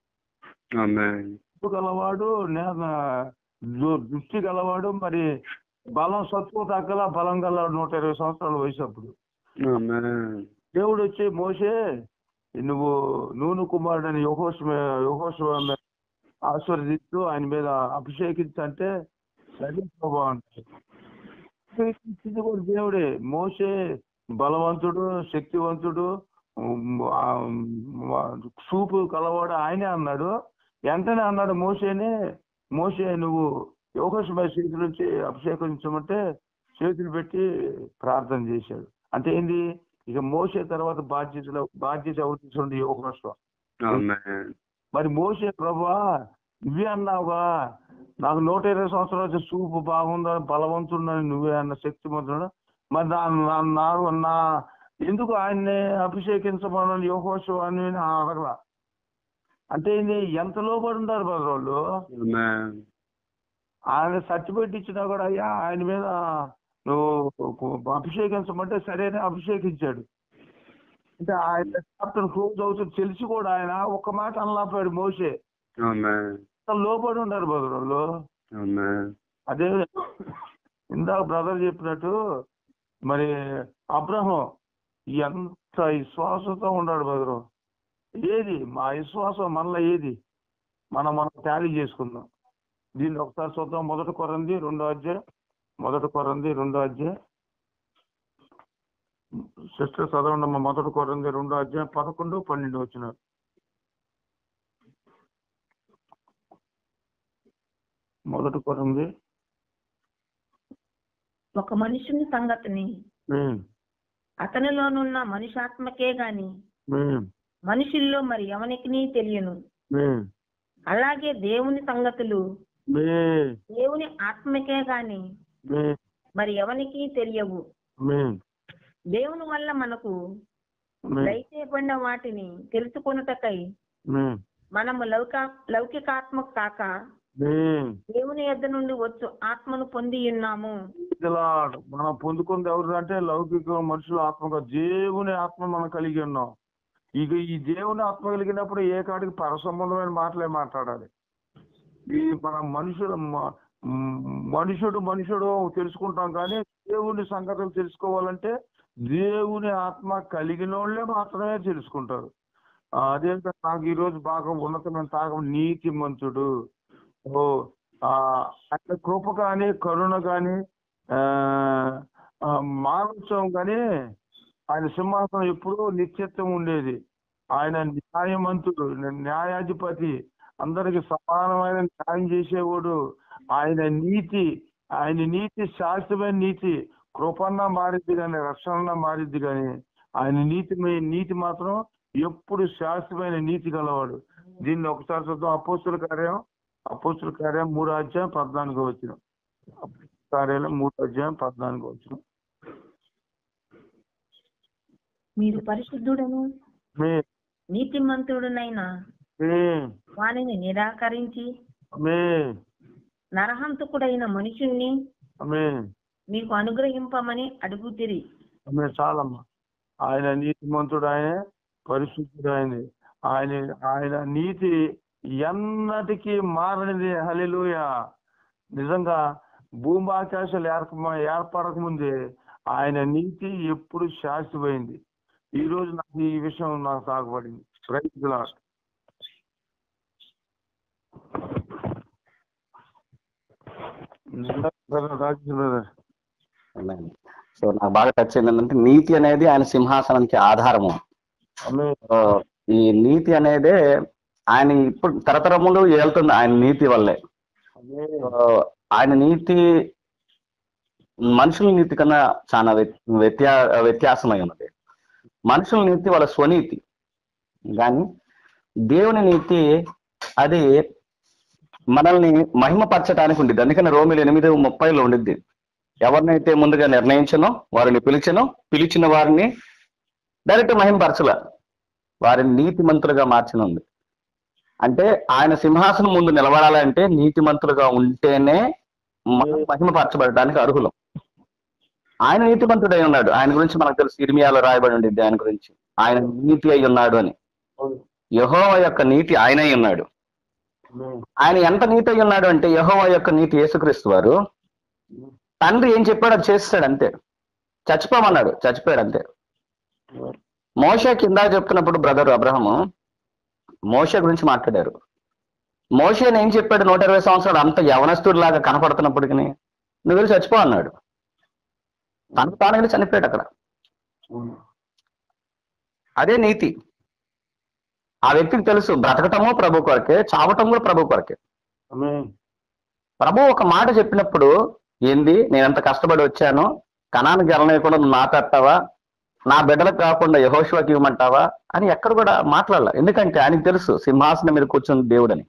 చూపు కలవాడు, దృష్టి గలవాడు, మరి బలం సత్వ తగ్గల బలం గలవాడు. నూట ఇరవై సంవత్సరాల వయసు అప్పుడు దేవుడు వచ్చి, మోషే నువ్వు నూను కుమారుడు అని యెహోషువ యెహోషువ ఆశీర్వదిస్తూ ఆయన మీద అభిషేకించంటే సరే ప్రభా అంటారు. అభిషేకించింది కూడా దేవుడే. మోషే బలవంతుడు, శక్తివంతుడు, చూపు కలవాడు ఆయనే అన్నాడు. వెంటనే అన్నాడు మోషేనే, మోషే నువ్వు యెహోషువ చేతుల నుంచి అభిషేకించమంటే చేతులు పెట్టి ప్రార్థన చేశాడు. అంటే ఏంది? ఇక మోషే తర్వాత బాధ్యతలో బాధ్యత అవుతుంది యెహోషువ. మరి మోషే ప్రభువా నువ్వే అన్నావుగా, నాకు నూట ఇరవై సంవత్సరాలు వచ్చి చూపు బాగుందని, బలవంతుడని నువ్వే అన్న, శక్తిమంతుడు. మరి నా నా ఎందుకు ఆయన్ని అభిషేకించమని యెహోషువ అని అడగల. అంటే ఏంది? ఎంత లోబడి ఉంటారు బ్రదర్ వాళ్ళు. ఆయన సర్టిఫికెట్ ఇచ్చినా కూడా అయ్యా ఆయన మీద నువ్వు అభిషేకించమంటే సరైన అభిషేకించాడు. అంటే ఆయన చాప్టర్ క్లోజ్ అవుతుంది తెలిసి కూడా ఆయన ఒక్క మాట అనలేపాడు మోషే. లోబడి ఉన్నారు బ్రదర్ వాళ్ళు. అదే ఇందాక బ్రదర్ చెప్పినట్టు మరి అబ్రహం ఎంత విశ్వాసంతో ఉన్నాడు బ్రదరు. ఏది మా విశ్వాసం మనలో ఏది మనం మనం టాలీ చేసుకుందాం. దీన్ని ఒకసారి చూద్దాం. మొదటి కొరంది రెండో అధ్యాయం, మొదటి కొరంది రెండో అధ్యాయం. సిస్టర్ చదవండి అమ్మ. మొదటి కొరంది రెండో అధ్యాయం పదకొండు పన్నెండు వచ్చినారు. మొదటి కొరింథీ ఒక మనుషుని సంగతిని అతనిలోనున్న మనుషాత్మకే గాని మనుషుల్లో మరి ఎవనికి తెలియను. అలాగే దేవుని సంగతులు దేవుని ఆత్మకే గాని మరి ఎవనికి తెలియవు. దేవుని వల్ల మనకు దయచేయబడిన వాటిని తెలుసుకొనుటకై మనము లౌక లౌకికాత్మ కాక దేవుని యొద్ద నుండి వచ్చు ఆత్మను పొంది ఉన్నాము. మనం పొందుకుంది ఎవరు అంటే లౌకిక మనుషుల ఆత్మగా దేవుని ఆత్మ మనం కలిగి ఉన్నాం. ఇక ఈ దేవుని ఆత్మ కలిగినప్పుడు ఏ కాడికి పర సంబంధమైన మాటలే మాట్లాడాలి. ఈ మన మనుషుడు మనుషుడు మనుషుడు తెలుసుకుంటాం, కానీ దేవుని సంగతులు తెలుసుకోవాలంటే దేవుని ఆత్మ కలిగిన వాళ్ళే మాత్రమే తెలుసుకుంటారు. అదే నాకు ఈరోజు బాగా ఉన్నతమైన తాగం నీతి మంతుడు, ఓ ఆయన కృప కానీ కరుణ కానీ మానవత్వం కానీ ఆయన సింహాసనం ఎప్పుడూ నిత్యత్వం ఉండేది. ఆయన న్యాయమంతుడు, న్యాయాధిపతి, అందరికి సమానమైన న్యాయం చేసేవాడు. ఆయన నీతి ఆయన నీతి శాశ్వతమైన నీతి. కృపన్నా మారిద్ది కానీ రక్షణ మారిద్ది కానీ ఆయన నీతి నీతి మాత్రం ఎప్పుడు శాశ్వతమైన నీతి గలవాడు. దీన్ని ఒకసారి చూద్దాం. అపోస్తుల కార్యం అపోస్తుల కార్యం మూడో అధ్యాయం పద్నాలుగో వచ్చిన కార్యాలయం మూడో అధ్యాయం పద్నాలుగో వచ్చిన మీరు పరిశుద్ధుడను నీతిమంతుడునైనా వానిని నిరాకరించి నరహంతకుడైన మనుషుణ్ణి మీకు అనుగ్రహింపమని అడుగుతిరి. చాలమ్మా. ఆయన నీతిమంతుడు, ఆయన పరిశుద్ధుడు, ఆయన ఆయన ఆయన నీతి ఎన్నటికీ మారనిది. హల్లెలూయా. నిజంగా భూమి ఆకాశాలు ఏర్ప ఏర్పడక ముందే ఆయన నీతి ఎప్పుడు శాశ్వతమైంది. ఈ రోజు నాకు ఈ విషయం నాకు సాగుపడింది. Praise the lord. సో నాకు బాగా టచ్ ఏంటంటే నీతి అనేది ఆయన సింహాసనానికి ఆధారము. ఈ నీతి అనేది ఆయన ఇప్పుడు తరతరములు ఏళ్తుంది ఆయన నీతి వల్లే. ఆయన నీతి మనుషుల నీతి కన్నా చాలా వ్యత్యా వ్యత్యాసమై ఉన్నది. మనుషుల నీతి వాళ్ళ స్వనీతి, కానీ దేవుని నీతి అది మనల్ని మహిమపరచడానికి ఉండిద్ది. అందుకని రోమిలు ఎనిమిది ముప్పైలో ఉండిద్ది, ఎవరినైతే ముందుగా నిర్ణయించనో వారిని పిలిచనో పిలిచిన వారిని డైరెక్ట్ మహిమపరచల, వారిని నీతిమంతులుగా మార్చనుంది. అంటే ఆయన సింహాసనం ముందు నిలబడాలంటే నీతిమంతులుగా ఉంటేనే మహిమపరచబడడానికి అర్హులం. ఆయన నీతిమంతుడై ఉన్నాడు. ఆయన గురించి మనకు తెలుసు, ఇర్మియాలో రాయబడి ఉండిద్ది ఆయన గురించి, ఆయన నీతి అయి ఉన్నాడు అని. యెహోవా యొక్క నీతి ఆయన అయి ఉన్నాడు. ఆయన ఎంత నీతి అయి ఉన్నాడు అంటే యెహోవా యొక్క నీతి యేసుక్రీస్తు వారు తండ్రి ఏం చెప్పాడు అది చేస్తాడు అంతే. చచ్చిపోమన్నాడు, చచ్చిపోయాడు అంతే. మోషే కింద చెప్తున్నప్పుడు బ్రదర్ అబ్రహము మోషే గురించి మాట్లాడారు. మోషేని ఏం చెప్పాడు, నూట ఇరవై సంవత్సరాలు అంత యవనస్తుడిలాగా కనపడుతున్నప్పటికీ నువ్వు వెళ్ళి చచ్చిపో అన్నాడు. తనకు తాను వెళ్ళి చనిపోయాడు అక్కడ. అదే నీతి. ఆ వ్యక్తికి తెలుసు బ్రతకటము ప్రభు కొరకే, చావటం కూడా ప్రభు కొరకే. ప్రభు ఒక మాట చెప్పినప్పుడు ఏంది, నేనెంత కష్టపడి వచ్చాను, కణానికి వెళ్ళలేకుండా నువ్వు నాటేస్తావా, నా బిడ్డలకు కాకుండా యెహోషువకి ఇవ్వమంటావా అని ఎక్కడ కూడా మాట్లాడాల. ఎందుకంటే ఆయనకు తెలుసు సింహాసనం మీద కూర్చున్న దేవుడని.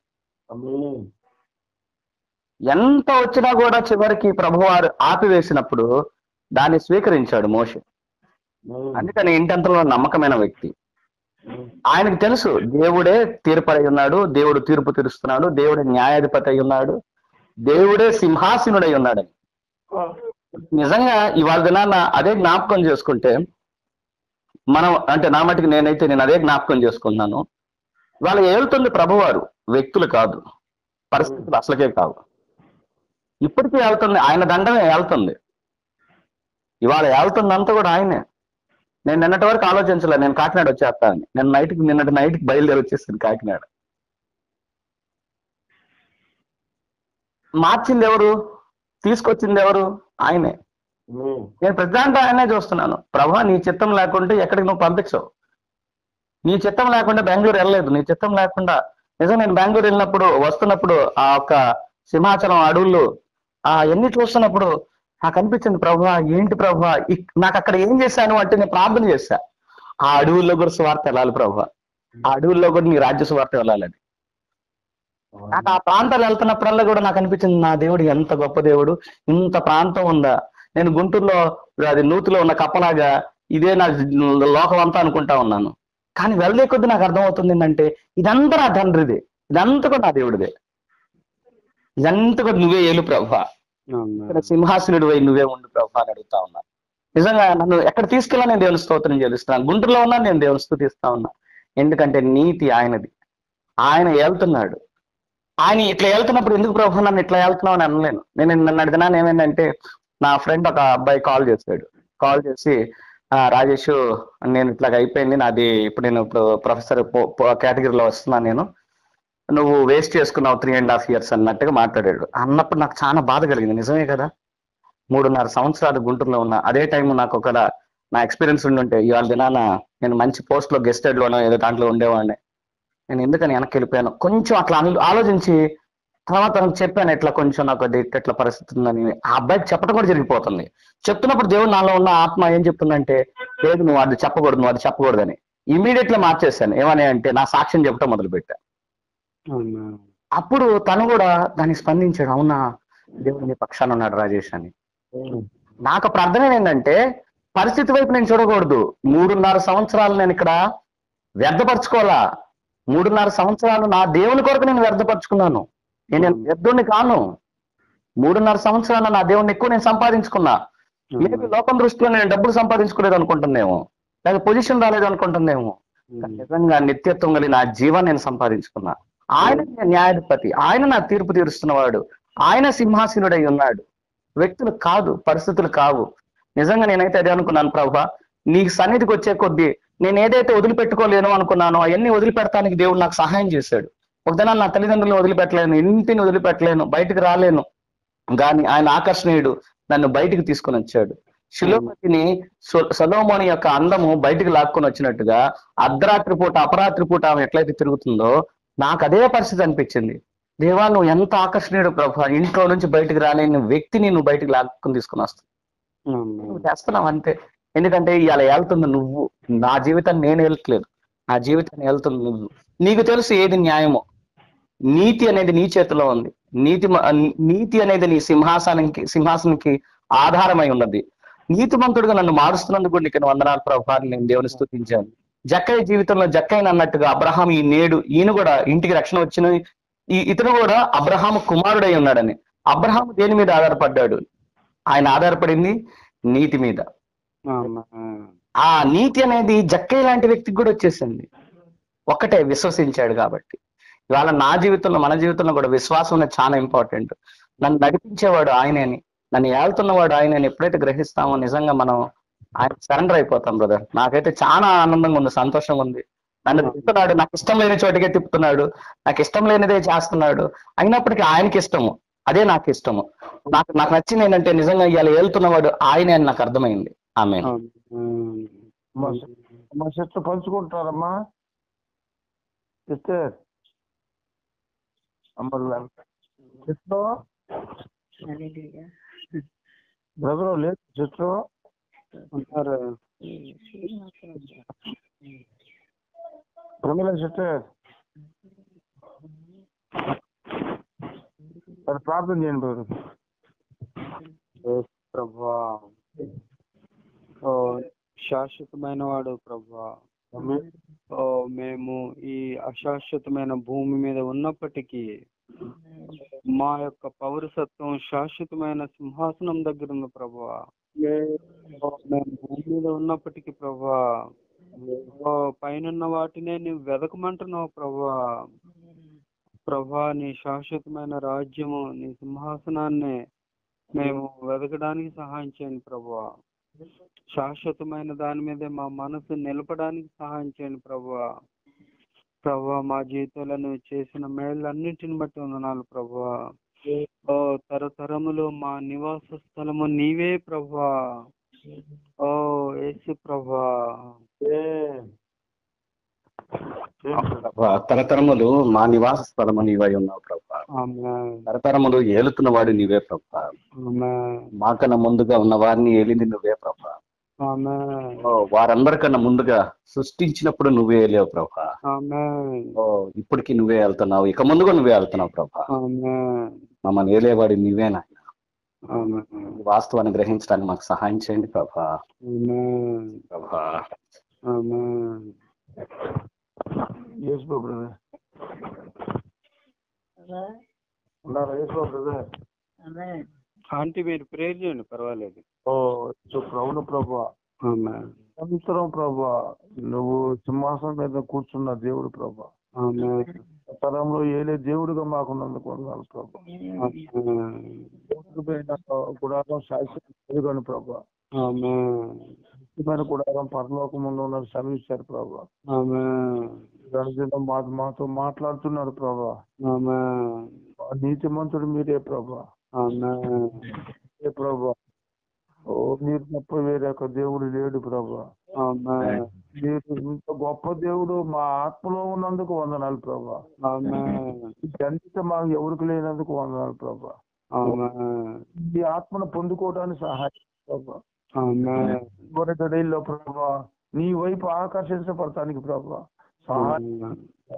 ఎంత వచ్చినా కూడా చివరికి ప్రభువారు ఆపివేసినప్పుడు దాన్ని స్వీకరించాడు మోషే. అందుకని ఇంటంతలో నమ్మకమైన వ్యక్తి. ఆయనకు తెలుసు దేవుడే తీర్పై ఉన్నాడు, దేవుడు తీర్పు తీరుస్తున్నాడు, దేవుడే న్యాయాధిపతి అయి ఉన్నాడు, దేవుడే సింహాసనుడై ఉన్నాడని. నిజంగా ఇవాళ దినాన్న అదే జ్ఞాపకం చేసుకుంటే మనం, అంటే నా మటుకు నేనైతే నేను అదే జ్ఞాపకం చేసుకున్నాను. ఇవాళ ఏళ్తుంది ప్రభువారు, వ్యక్తులు కాదు, పరిస్థితులు అసలుకే కావు. ఇప్పటికీ వెళ్తుంది, ఆయన దండమే వెళ్తుంది. ఇవాళ వెళ్తుందంతా కూడా ఆయనే. నేను నిన్నటి వరకు ఆలోచించలే నేను కాకినాడ వచ్చేస్తా అని. నేను నైట్కి నిన్నటి నైట్కి బయలుదేరి వచ్చేసాను కాకినాడ. మార్చింది ఎవరు, తీసుకొచ్చింది ఎవరు? ఆయనే. నేను ప్రతిదాంట్లో ఆయనే చూస్తున్నాను. ప్రభా నీ చిత్తం లేకుంటే ఎక్కడికి నువ్వు పంపించవు. నీ చిత్తం లేకుండా బెంగళూరు వెళ్ళలేదు. నీ చిత్తం లేకుండా నిజం నేను బెంగళూరు వెళ్ళినప్పుడు వస్తున్నప్పుడు ఆ ఒక్క సింహాచలం అడవుల్లో ఆ అన్ని చూస్తున్నప్పుడు నాకు అనిపించింది, ప్రభువా ఏంటి ప్రభువా నాకు అక్కడ ఏం చేశాను అంటే నేను ప్రార్థన చేశా, ఆ అడవుల్లో కూడా సువార్త వెళ్ళాలి ప్రభువా, ఆ అడవుల్లో కూడా నీ రాజ్య సువార్త వెళ్ళాలని. నాకు ఆ ప్రాంతాలు వెళ్తున్నప్పుడల్లా కూడా నాకు అనిపించింది, నా దేవుడు ఎంత గొప్ప దేవుడు, ఇంత ప్రాంతం ఉందా, నేను గుంటూరులో అది నూతిలో ఉన్న కప్పలాగా ఇదే నా లోకం అంతా అనుకుంటా ఉన్నాను. కానీ వెళ్ళే కొద్ది నాకు అర్థమవుతుంది ఏంటంటే ఇదంతా నా తండ్రిదే, ఇదంతా కూడా నా దేవుడిదే, ఇదంతా కూడా నువ్వే ఏలు ప్రభా, ఇక్కడ సింహాసనుడు వై నువ్వే ఉండు ప్రభా అని అడుగుతా ఉన్నా. నిజంగా నన్ను ఎక్కడ తీసుకెళ్ళా నేను దేవుని స్తోత్రం చెల్లిస్తున్నాను. గుంటూరులో ఉన్నా నేను దేవుని స్తుతిస్తా ఉన్నా, ఎందుకంటే నీతి ఆయనది, ఆయన వెళ్తున్నాడు. ఆయన ఇట్లా వెళ్తున్నప్పుడు ఎందుకు ప్రభు నన్ను ఇట్లా వెళ్తున్నావు అని అనలేను. నేను నన్ను అడిగినాను ఏమైందంటే, నా ఫ్రెండ్ ఒక అబ్బాయి కాల్ చేశాడు, కాల్ చేసి రాజేష్ నేను ఇట్లాగ అయిపోయింది నాది, ఇప్పుడు నేను ఇప్పుడు ప్రొఫెసర్ కేటగిరీలో వస్తున్నాను, నేను నువ్వు వేస్ట్ చేసుకున్నావు త్రీ అండ్ హాఫ్ ఇయర్స్ అన్నట్టుగా మాట్లాడాడు. అన్నప్పుడు నాకు చాలా బాధ కలిగింది. నిజమే కదా, మూడున్నర సంవత్సరాలు గుంటూరులో ఉన్నా, అదే టైం నాకు ఒక నా ఎక్స్పీరియన్స్ ఉండుంటే ఇవాళ దినాన నేను మంచి పోస్ట్ లో గెస్టెడ్ లోనో ఏదో దాంట్లో ఉండేవాడిని. నేను ఎందుకని వెనక్కి వెళ్ళిపోయాను కొంచెం అట్లా ఆలోచించి తర్వాత తనకు చెప్పాను, ఇట్లా కొంచెం నాకు అది ఇట్లా పరిస్థితి ఉందని. ఆ అబ్బాయికి చెప్పడం కూడా జరిగిపోతుంది. చెప్తున్నప్పుడు దేవుడు నాలో ఉన్న ఆత్మ ఏం చెప్తుందంటే, లేదు నువ్వు అది చెప్పకూడదు, నువ్వు అది చెప్పకూడదని. ఇమీడియట్లీ మార్చేశాను. ఏమని అంటే నా సాక్ష్యం చెప్పడం మొదలు పెట్టా. అప్పుడు తను కూడా దానికి స్పందించాడు, అవునా దేవుడు నీ పక్షాన ఉన్నాడు రాజేష్ అని. నాకు అప్పుడు అర్థమైంది ఏంటంటే, పరిస్థితి వైపు నేను చూడకూడదు. మూడున్నర సంవత్సరాలు నేను ఇక్కడ వ్యర్థపరచుకోవాలా, మూడున్నర సంవత్సరాలు నా దేవుని కొరకు నేను వ్యర్థపరచుకున్నాను. నేను వ్యర్థుడిని కాను. మూడున్నర సంవత్సరాలు నా దేవుడిని ఎక్కువ నేను సంపాదించుకున్నా. లేదు లోకం దృష్టిలో నేను డబ్బులు సంపాదించుకోలేదు అనుకుంటున్నామో, లేదా పొజిషన్ రాలేదు అనుకుంటున్నామో, నిజంగా నిత్యత్వం కలిగి నా జీవాన్ని నేను సంపాదించుకున్నా. ఆయన న్యాయాధిపతి, ఆయన నా తీర్పు తీరుస్తున్నవాడు, ఆయన సింహాసనుడై ఉన్నాడు, వ్యక్తులు కాదు, పరిస్థితులు కావు. నిజంగా నేనైతే అదే అనుకున్నాను, ప్రభా నీ సన్నిధికి వచ్చే కొద్దీ నేను ఏదైతే వదిలిపెట్టుకోలేను అనుకున్నానో అవన్నీ వదిలిపెడతానికి దేవుడు నాకు సహాయం చేశాడు. ఒకదనా నా తల్లిదండ్రులను వదిలిపెట్టలేను, ఇంటిని వదిలిపెట్టలేను, బయటకు రాలేను, కానీ ఆయన ఆకర్షణీయుడు నన్ను బయటికి తీసుకొని వచ్చాడు. శిలోపతిని సొలొమోను యొక్క అందము బయటికి లాక్కొని వచ్చినట్టుగా అర్ధరాత్రి పూట అపరాత్రి పూట ఆమె ఎట్లయితే తిరుగుతుందో నాకు అదే పరిస్థితి అనిపించింది. దేవా నువ్వు ఎంత ఆకర్షణీయుడు ప్రభా, ఇంట్లో నుంచి బయటికి రాలేని వ్యక్తిని నువ్వు బయటికి లాక్కుని తీసుకుని వస్తావు, నువ్వు చేస్తున్నావు అంతే. ఎందుకంటే ఇవాళ వెళ్తుంది నువ్వు, నా జీవితాన్ని నేను వెళ్తలేదు, నా జీవితాన్ని వెళ్తుంది నువ్వు. నీకు తెలుసు ఏది న్యాయమో. నీతి అనేది నీ చేతిలో ఉంది. నీతి నీతి అనేది నీ సింహాసనానికి సింహాసనానికి ఆధారమై ఉన్నది. నీతిమంతుడుగా నన్ను మారుస్తున్నందుకు కూడా నీకు వందనాలు ప్రభా, నేను దేవుని స్తుతించాను. జక్కయ్య జీవితంలో జక్కయ్య అన్నట్టుగా అబ్రహాం ఈ నేడు ఈయన కూడా ఇంటికి రక్షణ వచ్చిన ఈ ఇతను కూడా అబ్రహాము కుమారుడై ఉన్నాడని. అబ్రహాము దేని మీద ఆధారపడ్డాడు? ఆయన ఆధారపడింది నీతి మీద. ఆ నీతి అనేది జక్కయ్య లాంటి వ్యక్తికి కూడా వచ్చేసింది, ఒక్కటే విశ్వసించాడు కాబట్టి. ఇవాళ నా జీవితంలో మన జీవితంలో కూడా విశ్వాసం అనేది చాలా ఇంపార్టెంట్. నన్ను నడిపించేవాడు ఆయనని, నన్ను ఏళ్తున్నవాడు ఆయనని ఎప్పుడైతే గ్రహిస్తామో నిజంగా మనం ఆయన సరెండర్ అయిపోతాం బ్రదర్. నాకైతే చాలా ఆనందంగా ఉంది, సంతోషంగా ఉంది. నన్ను తిప్పుతున్నాడు, నాకు ఇష్టం లేని చోటికే తిప్పుతున్నాడు, నాకు ఇష్టం లేనిదే చేస్తున్నాడు, అయినప్పటికీ ఆయనకి ఇష్టము, అదే నాకు ఇష్టము. నాకు నాకు నచ్చింది ఏంటంటే నిజంగా ఇవాళ వెళ్తున్నవాడు ఆయనే అని నాకు అర్థమైంది. ఆమె మా సిస్టర్ పంచుకుంటారమ్మా, సిస్టర్ బ్రదర్ లేదు సిస్టర్ ప్రమిళ సిస్టర్ అది ప్రార్థన చేయండి బ్రదర్. ప్రభా ఓ శాశ్వతమైన వాడు ప్రభా, ఓ మేము ఈ అశాశ్వతమైన భూమి మీద ఉన్నప్పటికీ మా యొక్క పౌరసత్వం శాశ్వతమైన సింహాసనం దగ్గర ఉంది ప్రభా. మేము భూమి మీద ఉన్నప్పటికీ ప్రభా పైన వాటినే నువ్వు వెదకమంటున్నావు ప్రభా. ప్రభా నీ శాశ్వతమైన రాజ్యము, నీ సింహాసనాన్ని మేము వెతకడానికి సహాయం చేయండి ప్రభా. శాశ్వతమైన దాని మీద మా మనసు నిలపడానికి సహాయం చేయండి ప్రభా. ప్రభా మా జీవితంలో నువ్వు చేసిన మేళ్ళన్నింటిని బట్టి వందనాలు ప్రభా. ఓ తరతరములు మా నివాస స్థలము నీవే ప్రభా. ఓ యేసు ప్రభా, ప్రభా, తరతరములు మా నివాస స్థలము నీవై ఉన్నావు ప్రభా. తరతరములు ఏలుతున్న వాడు నీవే ప్రభా. మాకన్నా ముందుగా ఉన్న వారిని ఏలింది నువ్వే ప్రభా. ఓ, వారందరికన్నా ముందుగా సృష్టించినప్పుడు నువ్వే వెళ్ళావు ప్రభా. ఓ, ఇప్పటికి నువ్వే వెళ్తున్నావు, ఇక ముందుగా నువ్వే వెళ్తున్నావు ప్రభా. మమ్మల్ని ఏలేవాడి నీవే నాయన. వాస్తవాన్ని గ్రహించడానికి మాకు సహాయం చేయండి ప్రభా. ప్రభా ఆంటీ మీరు ప్రేర్ చేయండి, పర్వాలేదు. ఓ అవును ప్రభా, సంవత్సరం ప్రభా, నువ్వు సింహాసనం మీద కూర్చున్న దేవుడు ప్రభా. తరంలో ఏలే దేవుడుగా మాకున్నందుకు వందనాలు ప్రభా. గుడారం శాశ్వత ప్రభా. గుడారం పరలోకములో ఉన్నారు, శ్రమించారు ప్రభా. మాతో మాతో మాట్లాడుతున్నారు ప్రభా. నీతిమంతుడు మీరే ప్రభా. ప్రభా, ఓ మీరు తప్ప వేరే ఒక దేవుడు లేడు ప్రభా. మీరు ఇంత గొప్ప దేవుడు మా ఆత్మలో ఉన్నందుకు వందనాలు ప్రభా. జనిత మాకు ఎవరికి లేనందుకు వందనాలు ప్రభా. ఈ ఆత్మను పొందుకోవడానికి సహాయం ప్రభా. గొర్రెలో ప్రభా, నీ వైపు ఆకర్షించబడటానికి ప్రభా సహాయం.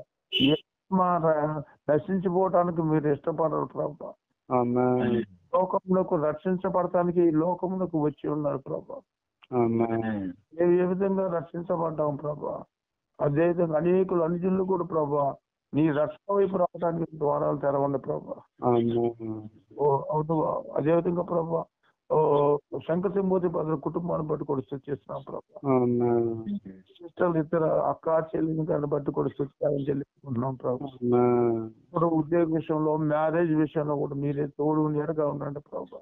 రక్షించిపోవటానికి మీరు ఇష్టపడరు ప్రభా. లోకములకు రక్షించబడటానికి ఈ లోకములకు వచ్చి ఉన్నారు ప్రభా. మేము ఏ విధంగా రక్షించబడ్డాం ప్రభా, అదేవిధంగా అనేకులు అనుజులు కూడా ప్రభా నీ రక్షణ వైపు రావడానికి ద్వారాలు తెరవండి ప్రభా. ఓ అవును, అదేవిధంగా ప్రభా ఓ శంకర సింబోతి పద కుటుంబాన్ని బట్టి కూడా సూచిస్తున్నాం ప్రభా. సిస్టర్లు ఇతర అక్క చెల్లిని బట్టి కూడా సూచిస్తాయని చెల్లించుకుంటున్నాం ప్రభా. ఇప్పుడు ఉద్యోగ విషయంలో, మ్యారేజ్ విషయంలో కూడా మీరే తోడు నీడగా ఉండండి ప్రభా.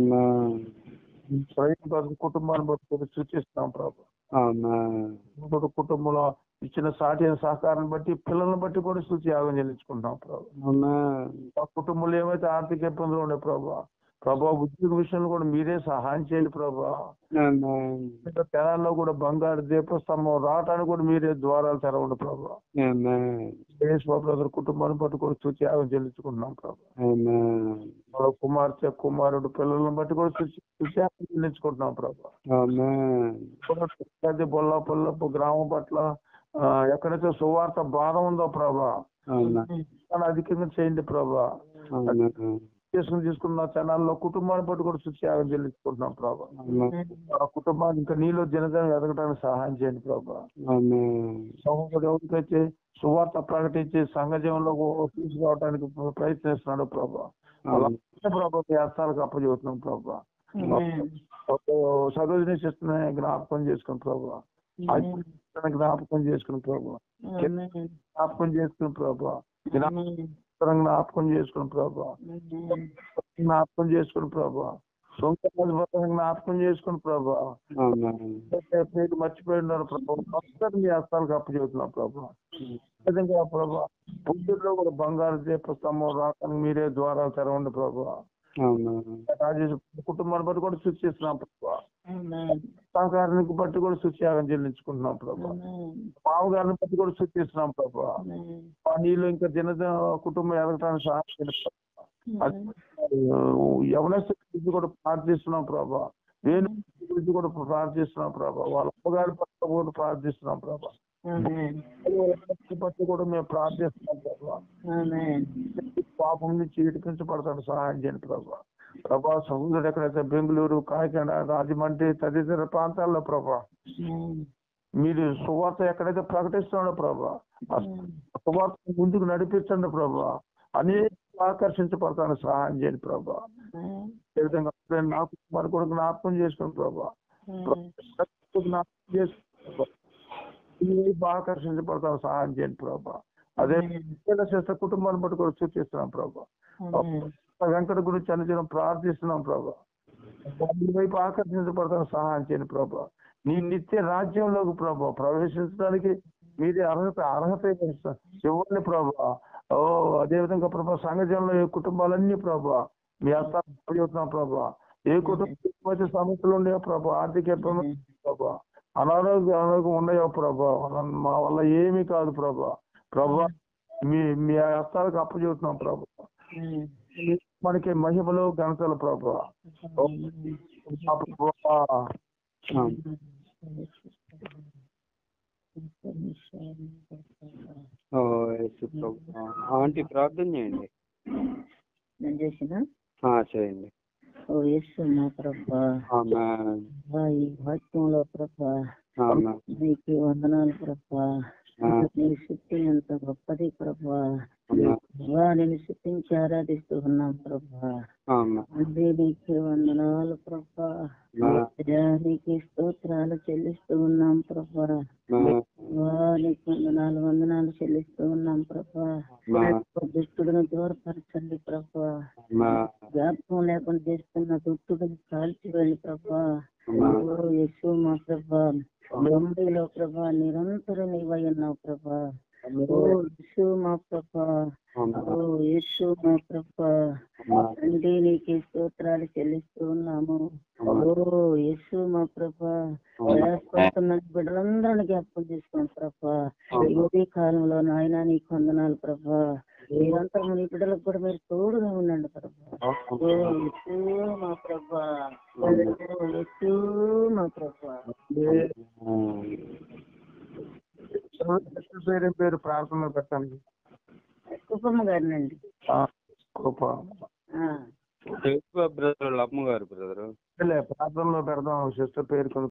స్వయం కుటుంబాన్ని బట్టి కూడా సూచిస్తున్నాం ప్రభా. ఇప్పుడు కుటుంబంలో ఇచ్చిన సాటి సహకారాన్ని బట్టి, పిల్లల్ని బట్టి కూడా సూచి యాగం చెల్లించుకుంటున్నాం ప్రభా. ఆ కుటుంబంలో ఏమైతే ఆర్థిక ఇబ్బందులు ఉండే ప్రభా, ప్రభా ఉద్యోగ విషయంలో కూడా మీరే సహాయం చేయండి ప్రభా. తెనాల్లో కూడా బంగారు దీపస్తంభం రావటానికి కూడా మీరే ద్వారాలు తెరవండి ప్రభా. బ్రదర్ కుటుంబాన్ని బట్టి కూడా సూచి యాగం చెల్లించుకుంటున్నాం ప్రభా. కుమార్తె కుమారుడు పిల్లలను బట్టి కూడా సూచి యాగం చెల్లించుకుంటున్నాం ప్రభా. బొల్ల పొల్లపు గ్రామం పట్ల ఎక్కడైతే సువార్త బాధ ఉందో ప్రభా అధికంగా చేయండి ప్రభా. చేసుకుని తీసుకున్న ఛానల్లో కుటుంబాన్ని బట్టి కూడా శుచియాగం చెల్లించుకుంటున్నాం ప్రభా. ఆ కుటుంబాన్ని ఇంకా నీలో జనజనం ఎదగడానికి సహాయం చేయండి ప్రభా. సహోదరుడు ఎవరికైతే సువార్త ప్రకటించి సంఘ జీవనంలో తీసుకురావడానికి ప్రయత్నిస్తున్నాడు ప్రభా, ప్రభా హస్తాలకు అప్పచెబుతున్నాం ప్రభా. చదువుని చేస్తున్న జ్ఞాపకం చేసుకుని ప్రభా, జ్ఞాపకం చేసుకుని ప్రభా, జ్ఞాపకం చేసుకుని ప్రభా, జ్ఞాపకం చేసుకుని ప్రభా, జ్ఞాపకం చేసుకుని ప్రభా, సొంత జ్ఞాపకం చేసుకుని ప్రభా. మీకు మర్చిపోయి ఉన్నారు ప్రభా, మీ హస్తాలకు అప్పచెబుతున్నాం ప్రభా. విధంగా ప్రభా పుట్టులో కూడా బంగారు దీప స్తంభం రావడానికి మీరే ద్వారాలు తెరవండి ప్రభా. రాజేష్ కుటుంబాన్ని బట్టి కూడా సూచిస్తున్నాం ప్రభా. సహకారానికి బట్టి కూడా సూచియాగం చెల్లించుకుంటున్నాం ప్రభా. మామగారిని బట్టి కూడా సూచిస్తున్నాం ప్రభా. నీళ్ళు ఇంకా జన కుటుంబం ఎదగటానికి సహాయం యవనస్తు గురించి కూడా ప్రార్థిస్తున్నాం ప్రభా. వేణు గురించి కూడా ప్రార్థిస్తున్నాం ప్రభా. వాళ్ళ అమ్మగారి పట్ల కూడా ప్రార్థిస్తున్నాం ప్రభా. పట్ల కూడా మేము ప్రార్థిస్తున్నాం ప్రభా. పాపం నుంచి ఇడిపించబడతాడు సహాయం చేయండి ప్రభా. ప్రభా సముద్రం ఎక్కడైతే బెంగళూరు, కాకినాడ, రాజమండ్రి తదితర ప్రాంతాల్లో ప్రభా మీరు సువార్త ఎక్కడైతే ప్రకటిస్తున్నాడో ప్రభా ఆ సువార్త ముందుకు నడిపించండి ప్రభా. అనేక ఆకర్షించబడతాను సహాయం చేయండి ప్రభా. ఏ విధంగా నాకు మరి కూడా జ్ఞాపకం చేసుకోండి ప్రభా. జ్ఞాపకం చేసుకోండి, ఆకర్షించబడతాను సహాయం చేయండి ప్రభా. అదే చేస్తే కుటుంబాన్ని బట్టి కూడా సూచిస్తున్నాం ప్రభా. వెంకట గురించి అనుదినం ప్రార్థిస్తున్నాం ప్రభా. వైపు ఆకర్షించబడతాను సహాయం చేయండి ప్రభా. నీ నిత్య రాజ్యంలోకి ప్రభా ప్రవేశించడానికి మీరే అర్హత అర్హత ఇవ్వండి ప్రభా. ఓ అదేవిధంగా ప్రభా సంఘజంలో ఏ కుటుంబాలన్నీ ప్రభా మీ హస్తాలు చెబుతున్నాం ప్రభా. ఏ కుటుంబం సమస్యలు ఉన్నాయో ప్రభా, ఆర్థిక ఇబ్బందులు ప్రభా, అనారోగ్య అనారోగ్యం ఉన్నాయో ప్రభా, మా వల్ల ఏమీ కాదు ప్రభా. ప్రభా మీ మీ హస్తాలకు అప్పు చెబుతున్నాం ప్రభు, మనకి మహిమలు ఘనతలు ప్రభు. ఆంటీ ప్రార్థన చేయండి. నేను చేసిన చేయండి. ఓ యేసు మా ప్రభా, ఈ వాక్యంలో ప్రభా నీకు వందనాలు ప్రభా. నీ శక్తి ఎంత గొప్పది ప్రభా. నేను శక్తించి ఆరాధిస్తూ ఉన్నాం ప్రభా. అంటే నీకు వందనాలు ప్రభా. నీకు స్తోత్రాలు చెల్లిస్తూ ఉన్నాం ప్రభా. నీకు వందనాలు వందనాలు చెల్లిస్తూ ఉన్నాం ప్రభా. దుష్టుడిని దూరపరచండి ప్రభా. జ్ఞాపకం లేకుండా చేస్తున్న దుష్టుడిని కాల్చి వెళ్ళి ప్రభా. యేసు మా ప్రభా, బొంబైలో ప్రభా నిరంతరం నీవై ఉన్నావు ప్రభా. ఓ యేసు మా ప్రభా, ఓ యేసు మా ప్రభా, తండ్రి నీకే స్తోత్రాలు చెల్లిస్తూ ఉన్నాము. ఓ యేసు మా ప్రభా, ప్రయాసపడుతున్న బిడ్డలందరినీ జ్ఞాపకం చేసుకోండి ప్రభా. ఈ కాలంలో నాయన నీకు వందనాలు ప్రభా. మీరంతా మీ బిడ్డలకు కూడా మీరు తోడుగా ఉండండి ప్రభా. ఓ యేసు మా ప్రభా, ఓ యేసు మా ప్రభా. పేరు పేరు ప్రార్థనలో పెట్టండి. కుప్పమ్మ గారినండి. బ్రదర్ అమ్మగారు బ్రదర్ ప్రార్థనలో పెడదాం సిస్టర్ పేరు